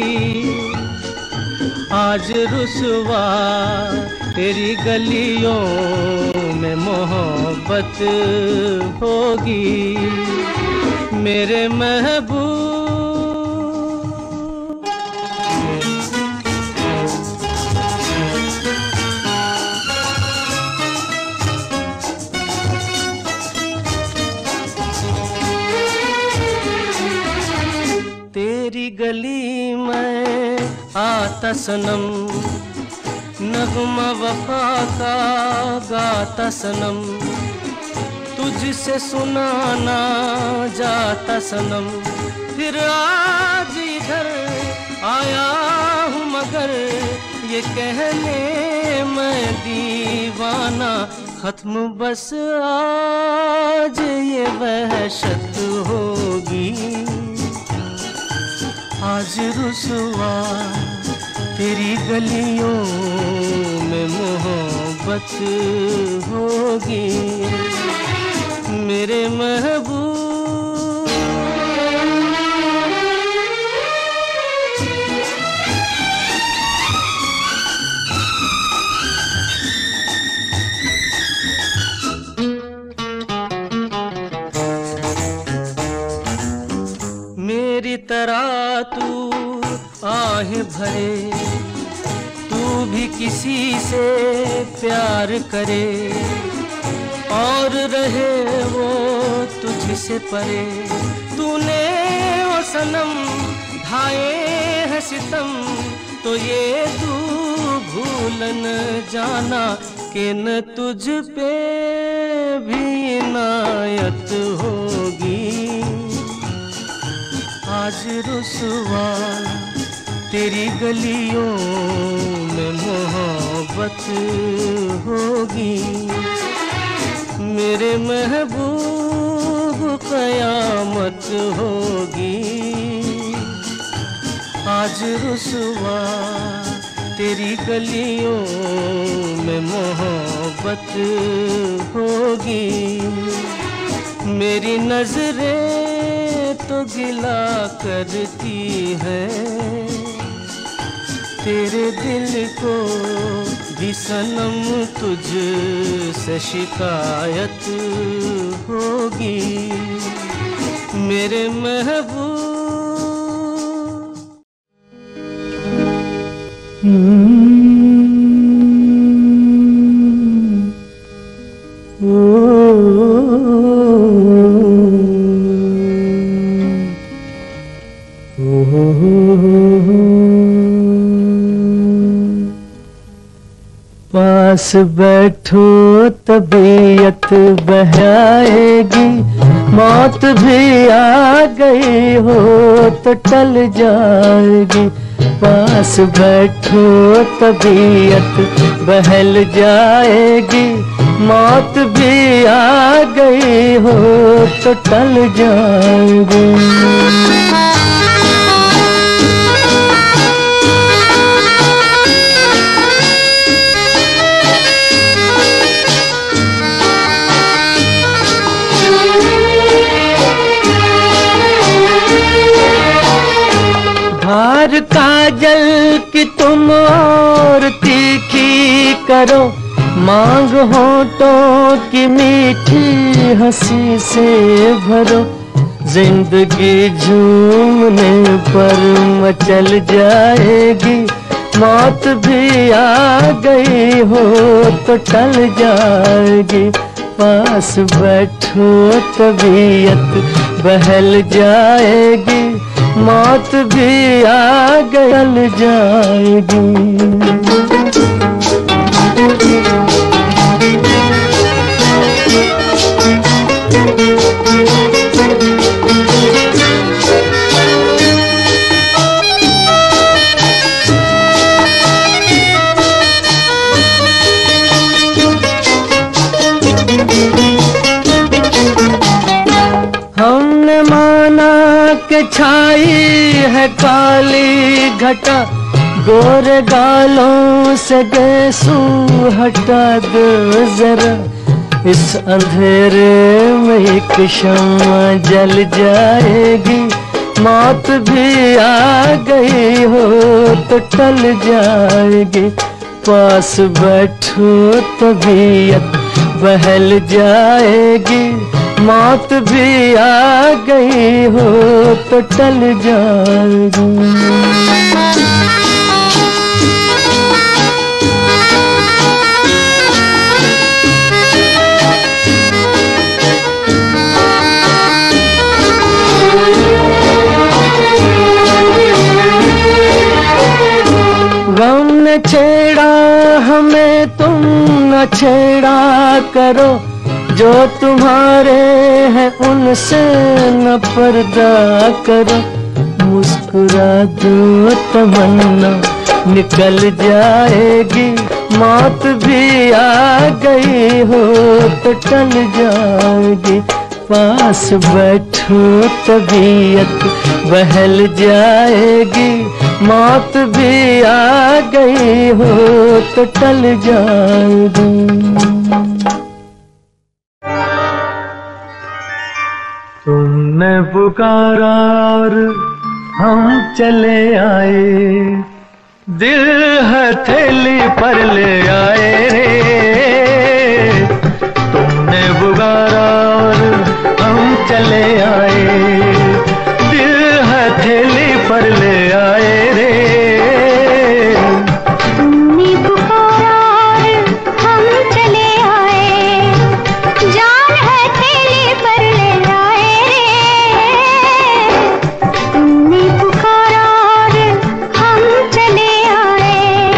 आज रुसवा तेरी गलियों में मोहब्बत होगी मेरे महबूब। तेरी गली में आता सनम, नगमा वफा का गाता सनम, तुझसे सुनाना जाता सनम। फिर आज इधर आया हूँ मगर ये कहने मैं दीवाना, खत्म बस आज ये वहशत होगी। आज रुसवा तेरी गलियों में मोहब्बत होगी मेरे महबूब। मेरी तरह तू आहें भरे, तू भी किसी से प्यार करे और रहे वो तुझसे परे। तूने वो सनम ढाए है सितम, तो ये तू भूल न जाना कि न तुझ पे भी इनायत होगी। आज रुसवा तेरी गलियों में मोहब्बत होगी मेरे महबूब, कयामत होगी। आज रुसवा तेरी गलियों में मोहब्बत होगी मेरी नजरें तो गिला करती है, तेरे दिल को भी सनम तुझ से शिकायत होगी मेरे महबूब। पास बैठो तबीयत बहाएगी, मौत भी आ गई हो तो टल जाएगी। पास बैठो तबीयत बहल जाएगी, मौत भी आ गई हो तो टल जाएगी। धार काजल की तुम और तीखी करो, मांग होठों की मीठी हंसी से भरो, जिंदगी झूमने पर मचल जाएगी। मौत भी आ गई हो तो टल जाएगी। पास बैठो तबीयत बहल जाएगी। मौत भी आ गल जाएगी। हमने माना कि छाई है काली घटा, गोरे गालों से गेसू हटा दो जरा। इस अंधेरे में एक शम्मा जल जाएगी। मौत भी आ गई हो तो टल जाएगी। पास बैठो तबीयत बहल जाएगी। मौत भी आ गई हो तो टल जाएगी। गम ने छेड़ा हमें, तुम न छेड़ा करो। जो तुम्हारे हैं उनसे न पर्दा करो। मुस्कुरा दो तमन्ना निकल जाएगी। मौत भी आ गई हो तो टल जाएगी। पास बैठो तबीयत बहल जाएगी। मौत भी आ गई हो तो टल जाएगी। तुमने पुकारा और हम चले आए, दिल हथेली पर ले आए रे। तुमने पुकारा और हम चले आए, दिल हथेली पर ले आए रे। तुमने पुकारा और हम चले आए, जान हथेली पर ले आए रे। तुमने पुकारा और हम चले आए।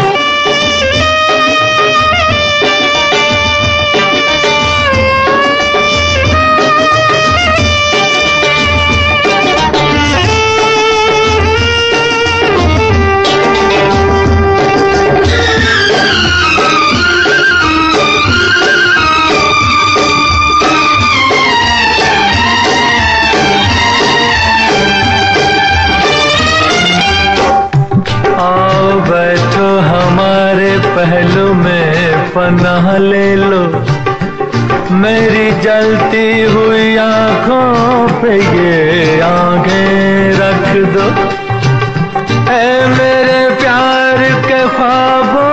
आओ बैठो हमारे पहलू में पनाह ले लो। मेरी जलती हुई आंखों पे ये आंखें रख दो। ऐ मेरे प्यार के ख्वाबों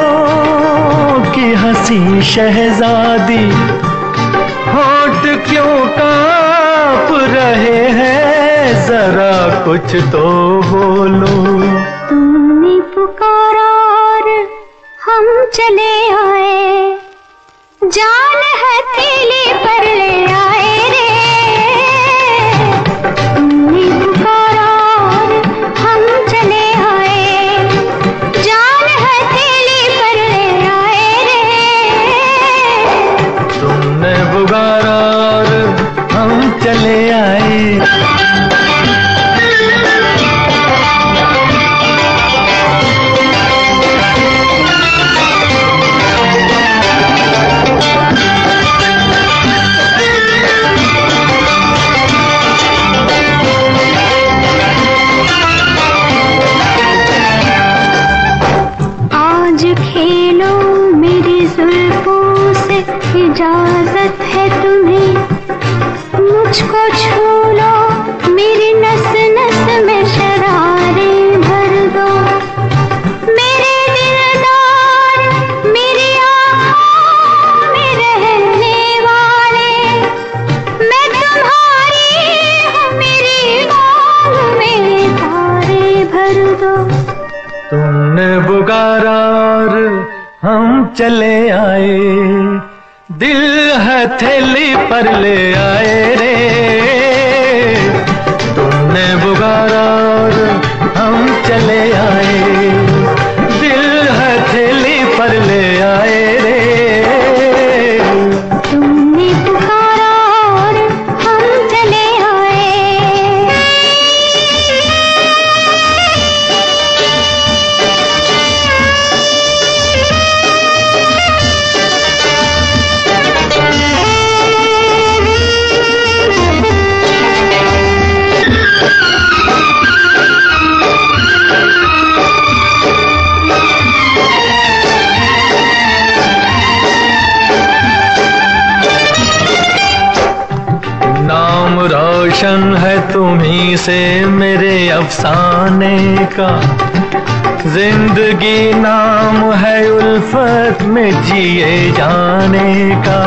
की हंसी शहजादी, होठ क्यों कांप रहे हैं, जरा कुछ तो बोलो। तुमने पुकारा और हम चले आए, जान हथेली पर ले आए रे। तुमने पुकारा और हम चले आए, जान हथेली पर ले आए रे। तुमने पुकारा और हम चले आए। आज खेलो मेरी जुल्फों से, इजाजत है तुम्हें। मुझको छू लो, मेरी नस नस में शरारें भर दो। मेरे दिलदार मेरी आँखों चले आए, दिल हथेली पर ले आए रे। तुमने पुकारा और हम चले आए, दिल हथेली पर ले आए रे। तुमने पुकारा और हम चले आए। नाम रोशन है तुम्ही से मेरे अफसाने का, जिंदगी नाम है उल्फत में जिए जाने का।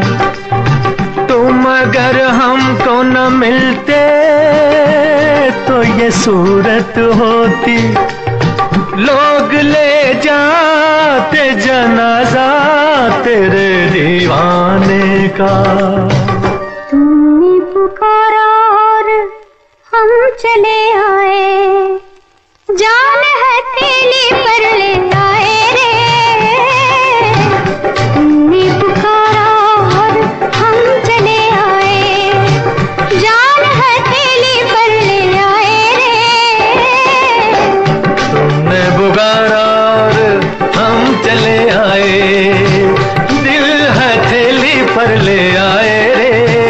तुम अगर हमको न मिलते तो ये सूरत होती, लोग ले जाते जनाजा तेरे दीवाने का। तुमने पुकारा और हम चले आए, जान हथेली पर ले आए रे। तुमने पुकारा और हम चले आए, जान हथेली पर ले आए रे। तुमने पुकारा और हम चले आए, दिल हथेली पर ले आए रे।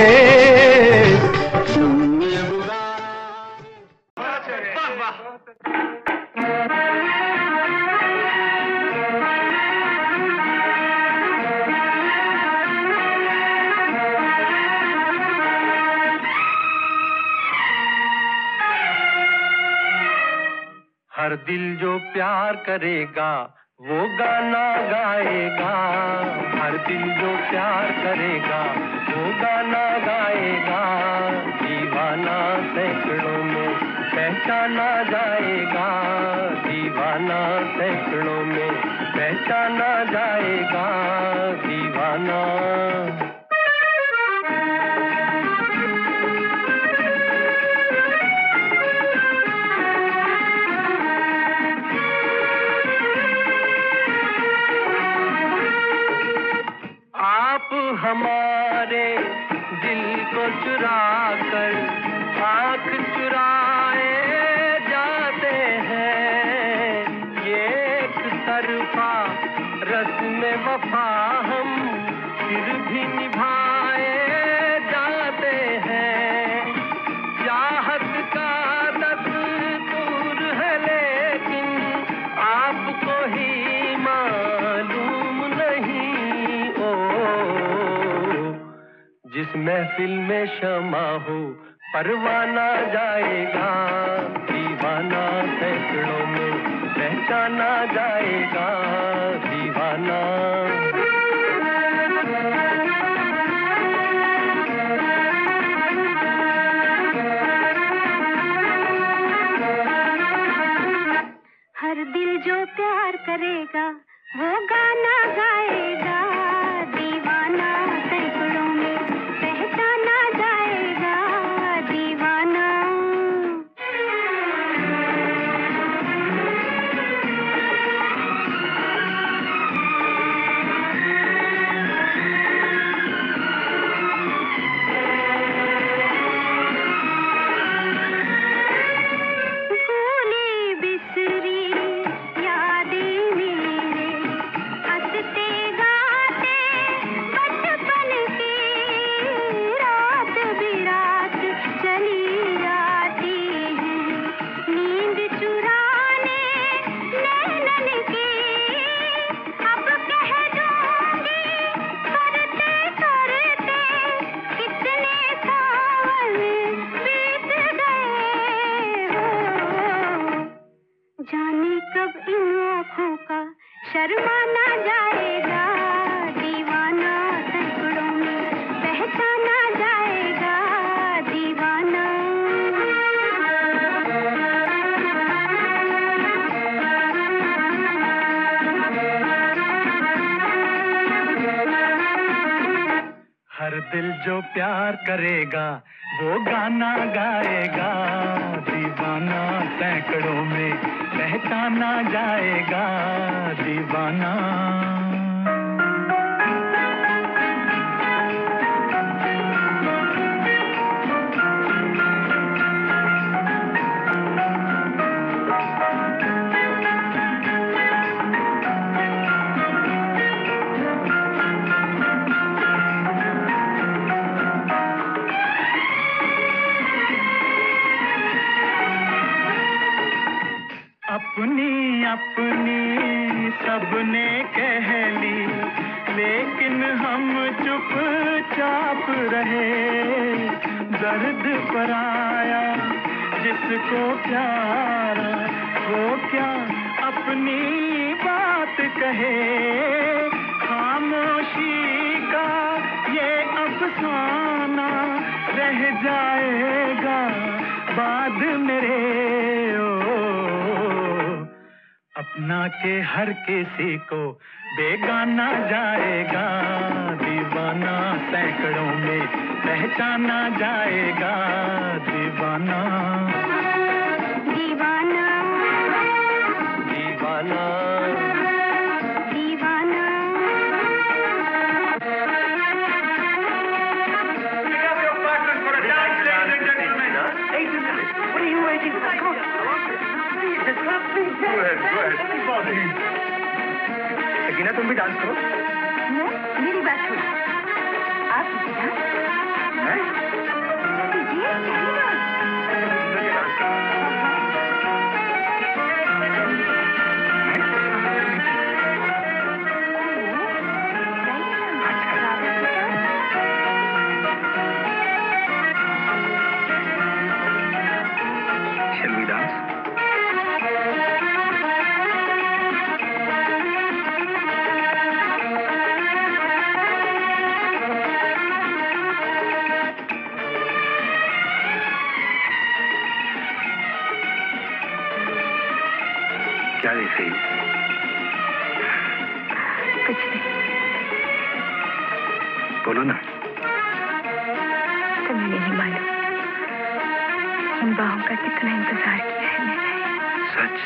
हर दिल जो प्यार करेगा वो गाना गाएगा, हर दिल जो प्यार करेगा वो गाना गाएगा। दीवाना सैकड़ों में पहचाना जाएगा, दीवाना सैकड़ों में पहचाना जाएगा। दीवाना हमारे दिल को चुरा कर आँख चुराए जाते हैं। ये एक तरफा रस्म वफा हम फिर भी निभाए जाते हैं। चाहत का दस्तूर है लेकिन आपको ही मालूम नहीं। जिस महफिल में शमा हो परवाना जाएगा, दीवाना सैकड़ों में पहचाना जाएगा। दीवाना हर दिल जो प्यार करेगा वो गाना गाएगा, दीवाना सैकड़ों में पहचाना जाएगा। दीवाना हर दिल जो प्यार करेगा वो गाना गाएगा, दीवाना सैकड़ों में पहचाना जाएगा, दीवाना। अपनी अपनी सबने कह ली, लेकिन हम चुपचाप रहे। दर्द पर आया जिसको प्यारा, वो क्या अपनी बात कहे। खामोशी का ये अफसाना रह जाएगा बाद मेरे। अपना के हर किसी को बेगाना जाएगा, दीवाना सैकड़ों में पहचाना जाएगा, दीवाना। दीवाना दीवाना दीवाना। सकीना तुम भी डांस करो। मेरी बात सुनो, आप Shall we dance? क्या देख रही? कुछ नहीं। बोलो ना। तुम्हें नहीं मालूम इन बाहों का कितना इंतजार किया है मैंने। सच?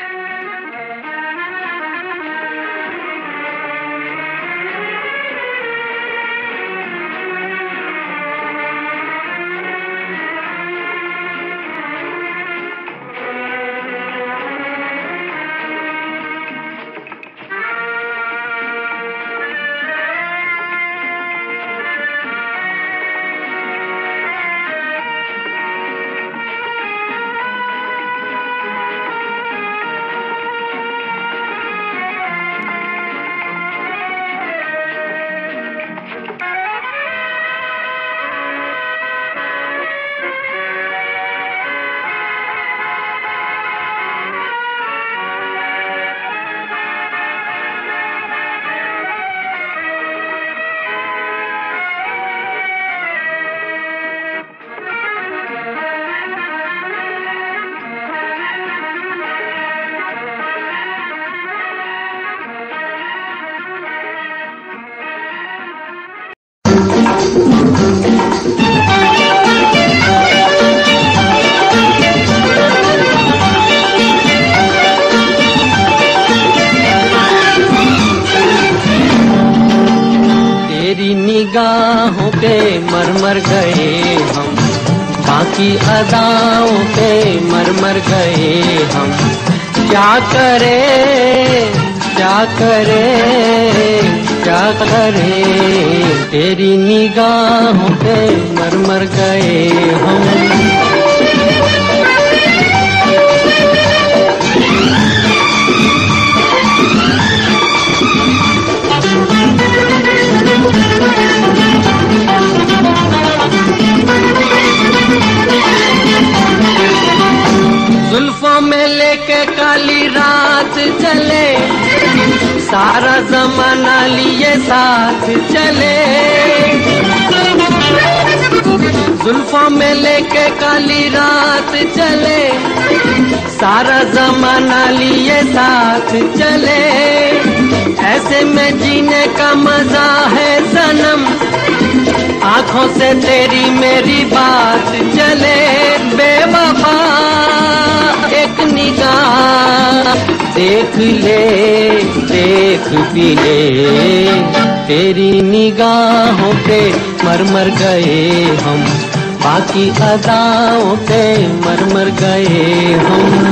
तेरी निगाहों पे मर गए हम, बाकी अदाओं पे मर गए हम। क्या करे क्या करे क्या करे, तेरी निगाहों पे मर गए हम। जुल्फों में लेके काली रात चले, सारा जमाना लिए साथ चले। जुल्फों में लेके काली रात चले, सारा जमाना लिए साथ चले। ऐसे में जीने का मजा है सनम, आंखों से तेरी मेरी बात चले बेवफा एक निगाह देख ले देख भी ले तेरी निगाहों पे मर मर गए हम बाकी अदाओं पे मर मर गए हम।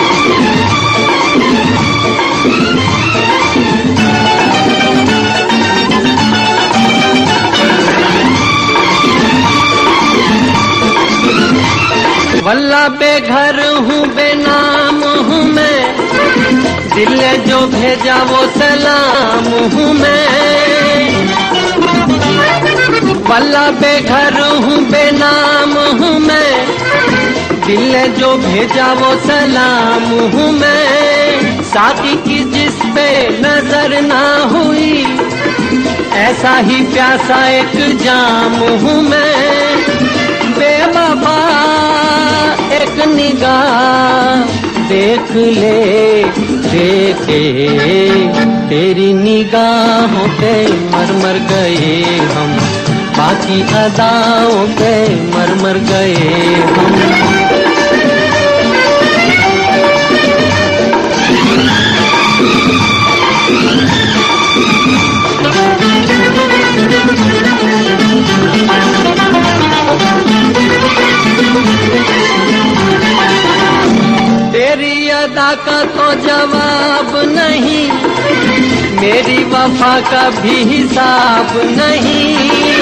वल्ला बेघर हूँ बेनाम हूँ मैं दिल ने जो भेजा वो सलाम हूँ मैं। वल्ला बेघर हूँ बेनाम हूँ मैं दिल ने जो भेजा वो सलाम हूँ मैं। साथी की जिस पे नजर ना हुई ऐसा ही प्यासा एक जाम हूँ मैं। बेवफा एक निगाह देख ले देखे तेरी निगाहों पे मर मर गए हम बाकी अदाओं पे मर मर गए हम। तेरी अदा का तो जवाब नहीं मेरी वफा का भी हिसाब नहीं।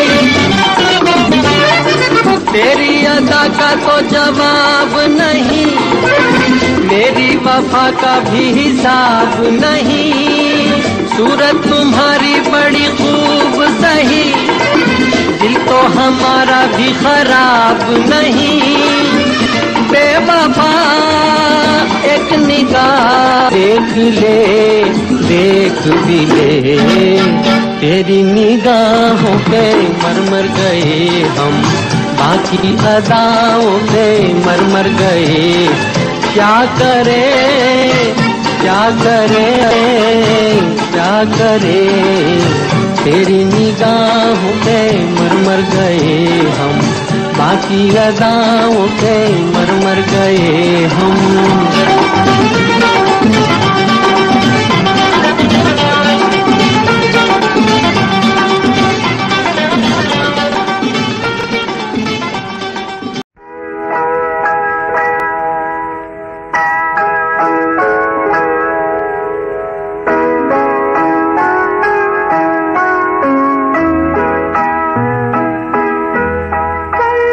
तेरी अदा का तो जवाब नहीं मेरी वफा का भी हिसाब नहीं। सूरत तुम्हारी बड़ी खूब सही दिल तो हमारा भी खराब नहीं। बेवफा एक निगाह देख ले देख भी ले तेरी निगाहों पे मर मर गए हम बाकी अदाओं पे मर मर गए। क्या करे क्या करे क्या करे तेरी निगाहों पे मर मर गए हम बाकी अदाओं पे मर मर गए हम।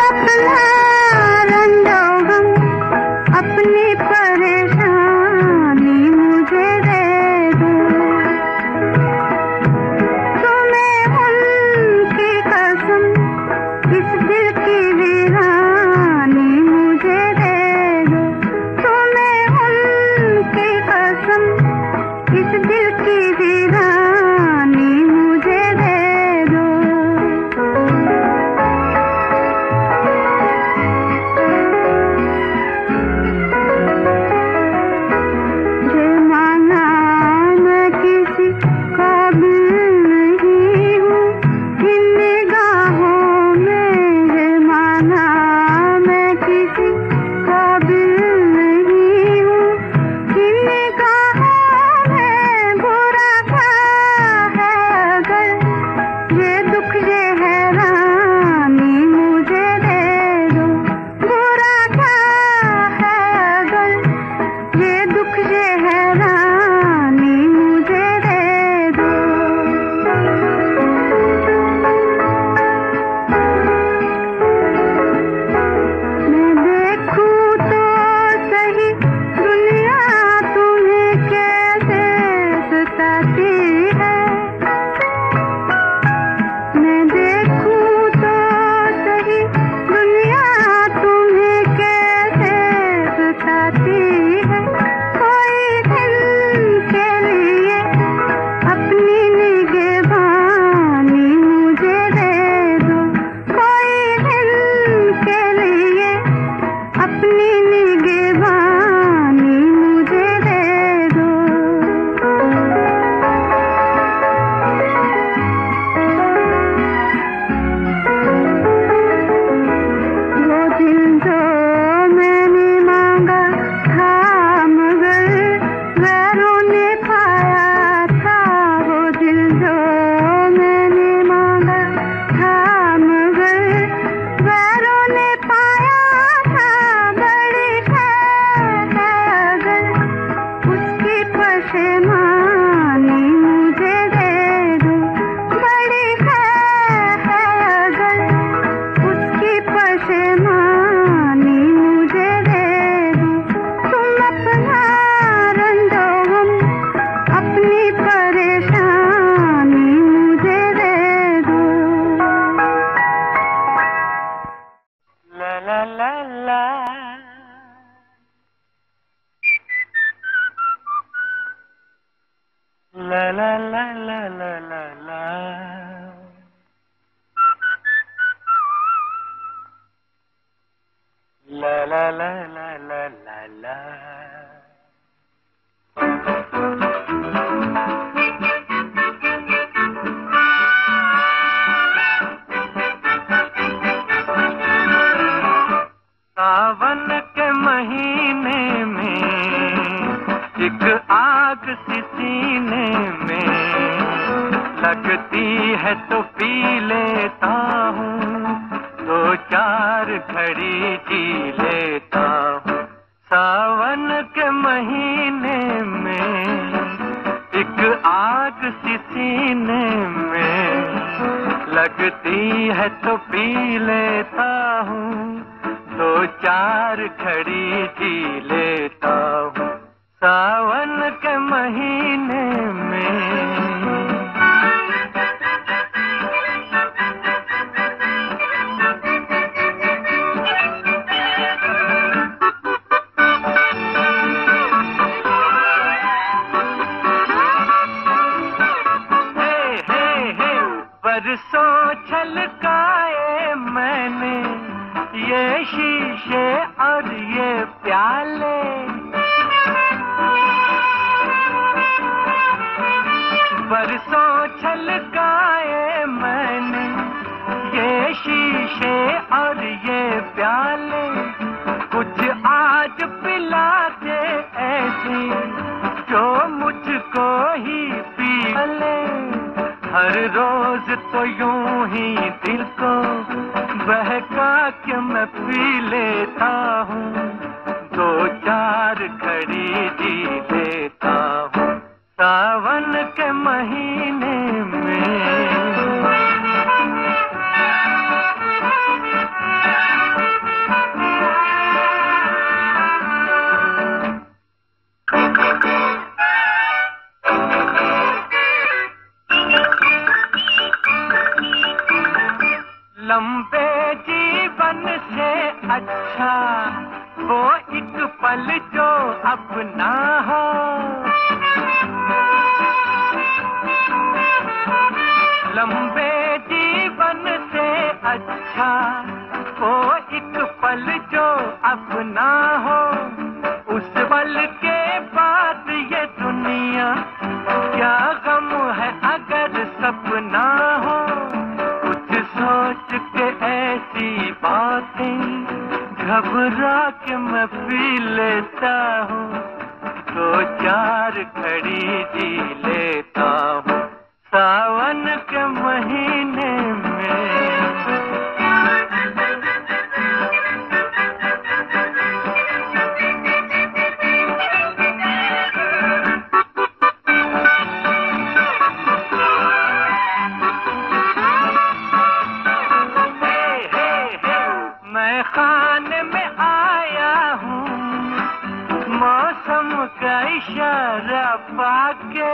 अपने परेशान ला ला ला ला ला। सावन के महीने में एक आग सी सीने में लगती है तो पी लेता हूँ, दो चार घड़ी जी लेता हूँ। सावन के महीने में एक आग सी सीने में लगती है तो पी लेता हूँ, दो चार घड़ी जी लेता हूँ। सावन के महीने में बरसों छलकाए मैंने ये शीशे और ये प्याले, बरसों छलकाए मैंने ये शीशे और ये प्याले। कुछ आज पिला दे ऐसी जो मुझको ही पी ले। हर रोज तो यूं ही दिल को बहका के मैं पी लेता हूँ, दो चार घड़ी जी लेता हूँ। सावन के महीने में लंबे जीवन से अच्छा वो एक पल जो अपना हो। लंबे जीवन से अच्छा वो एक पल जो अपना हो। उस पल के बाद ये दुनिया क्या गम है अगर सपना हो। कुछ सोच के ऐसी बातें घबरा के मैं पी लेता हूँ, दो चार घड़ी जी लेता हूँ। सावन के महीने में मैं खाने में आया हूँ मौसम का इशारा पाके।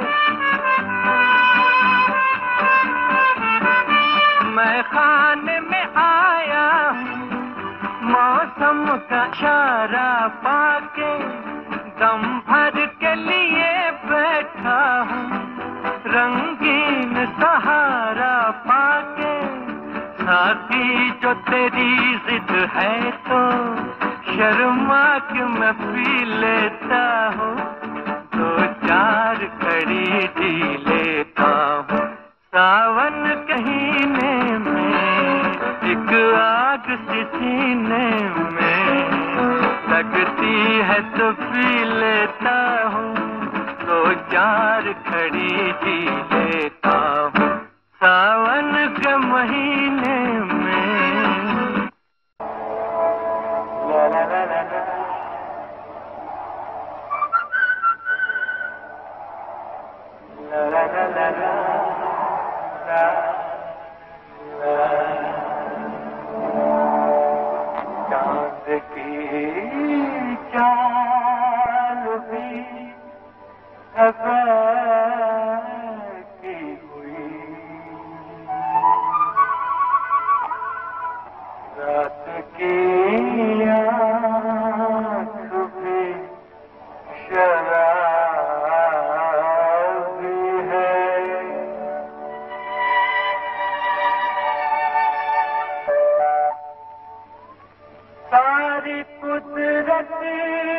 मैं खाने में आया हूँ मौसम का इशारा पाके। दम भर के लिए बैठा हूँ रंगीन सहारा पाके। साथी जो तेरी जिद है तो शर्मा के मैं पी लेता हूँ, दो चार घड़ी जी लेता हूँ। सावन कहीने में एक आग सी सीने में लगती है तो पी लेता हूँ, दो चार घड़ी जी लेता हूँ। सावन के महीने में ला ला ला ला ला। ला ला ला ला ला ला ला। चांद की चाल भी हवा की हुई, रात की आँख भी शराबी है। सारी कुदरती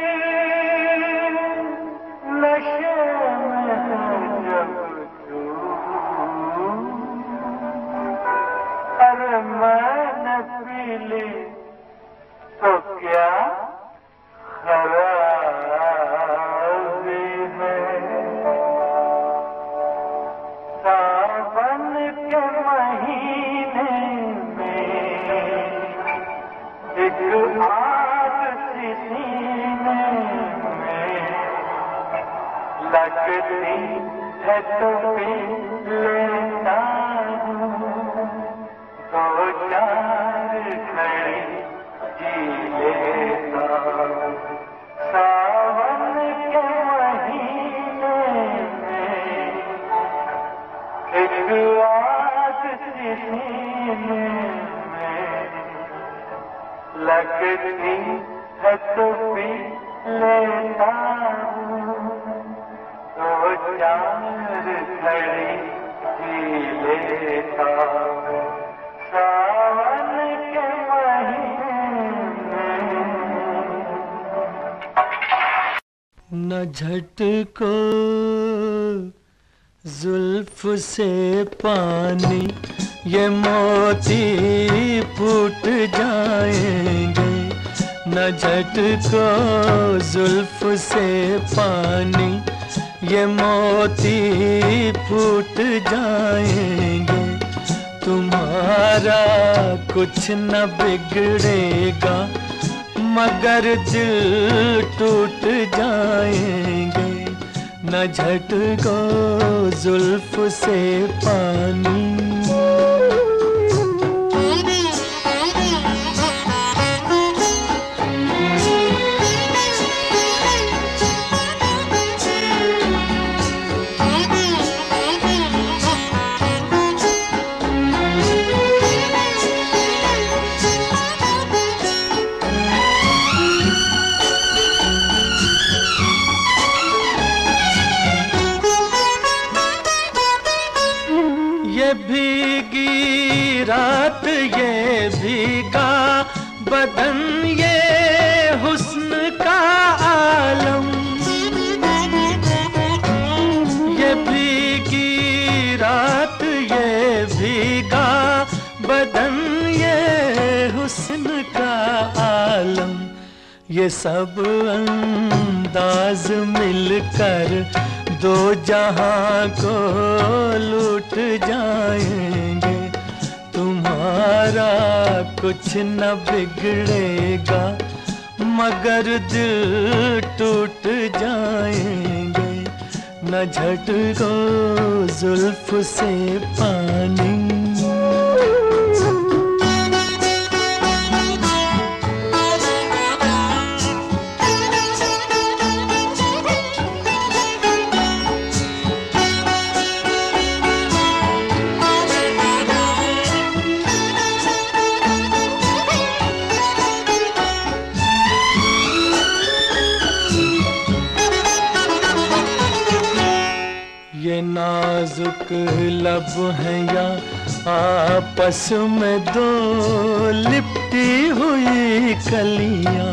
नशे में जब तू, अरे मैंने पी ली तो क्या खराबी है। सावन के महीने में एक आग सी सीने में लगती है तो पी लेता हूँ, दो चार घड़ी जी लेता हूँ। सावन के महीने में एक आग सी सीने में लगती है तो पी लेता हूँ, दो चार घड़ी जी लेता हूँ। सावन के महीने न झटको जुल्फ से पानी, ये मोती फूट जाएंगे। न झटको जुल्फ से पानी, ये मोती फूट जाएंगे। तुम्हारा कुछ न बिगड़ेगा, मगर दिल टूट जाएंगे। न झटको जुल्फ से पानी। ये भीगी रात, ये भीगा बदन, ये हुस्न का आलम। ये भीगी रात, ये भीगा बदन, ये हुस्न का आलम। ये सब अंदाज मिलकर दो जहां को लूट जाएंगे। तुम्हारा कुछ न बिगड़ेगा, मगर दिल टूट जाएंगे। न झटको जुल्फ से पानी। ये नाजुक लब हैं या आपस में दो लिपटी हुई कलियां।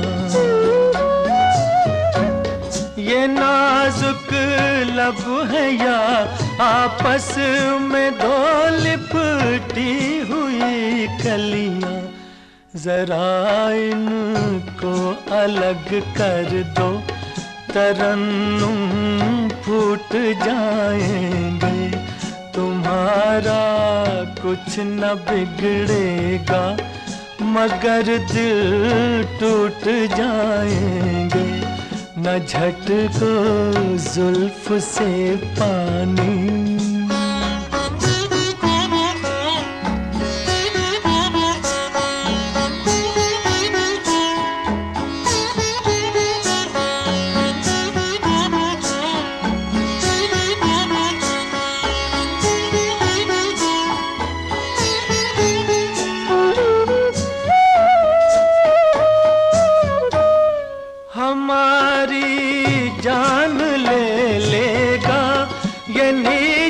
ये नाजुक लब हैं या आपस में दो लिपटी हुई कलियां। जरा इनको अलग कर दो, तरन्नुम फूट जाएंगे। तुम्हारा कुछ न बिगड़ेगा, मगर दिल टूट जाएंगे। न झटको जुल्फ से पानी। हमारी जान ले लेगा ये नींद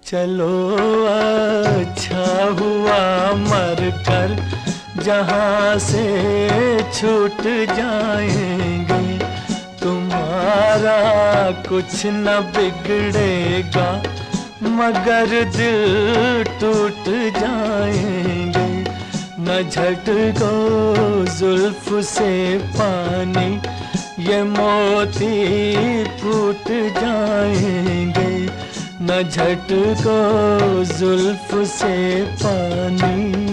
चलो अच्छा हुआ मरकर जहाँ से छूट जाएंगे, तुम्हारा कुछ न बिगड़ेगा मगर दिल टूट जाएंगे। न झटको जुल्फ से पानी, ये मोती फूट जाएंगे। न झटको जुल्फ से पानी।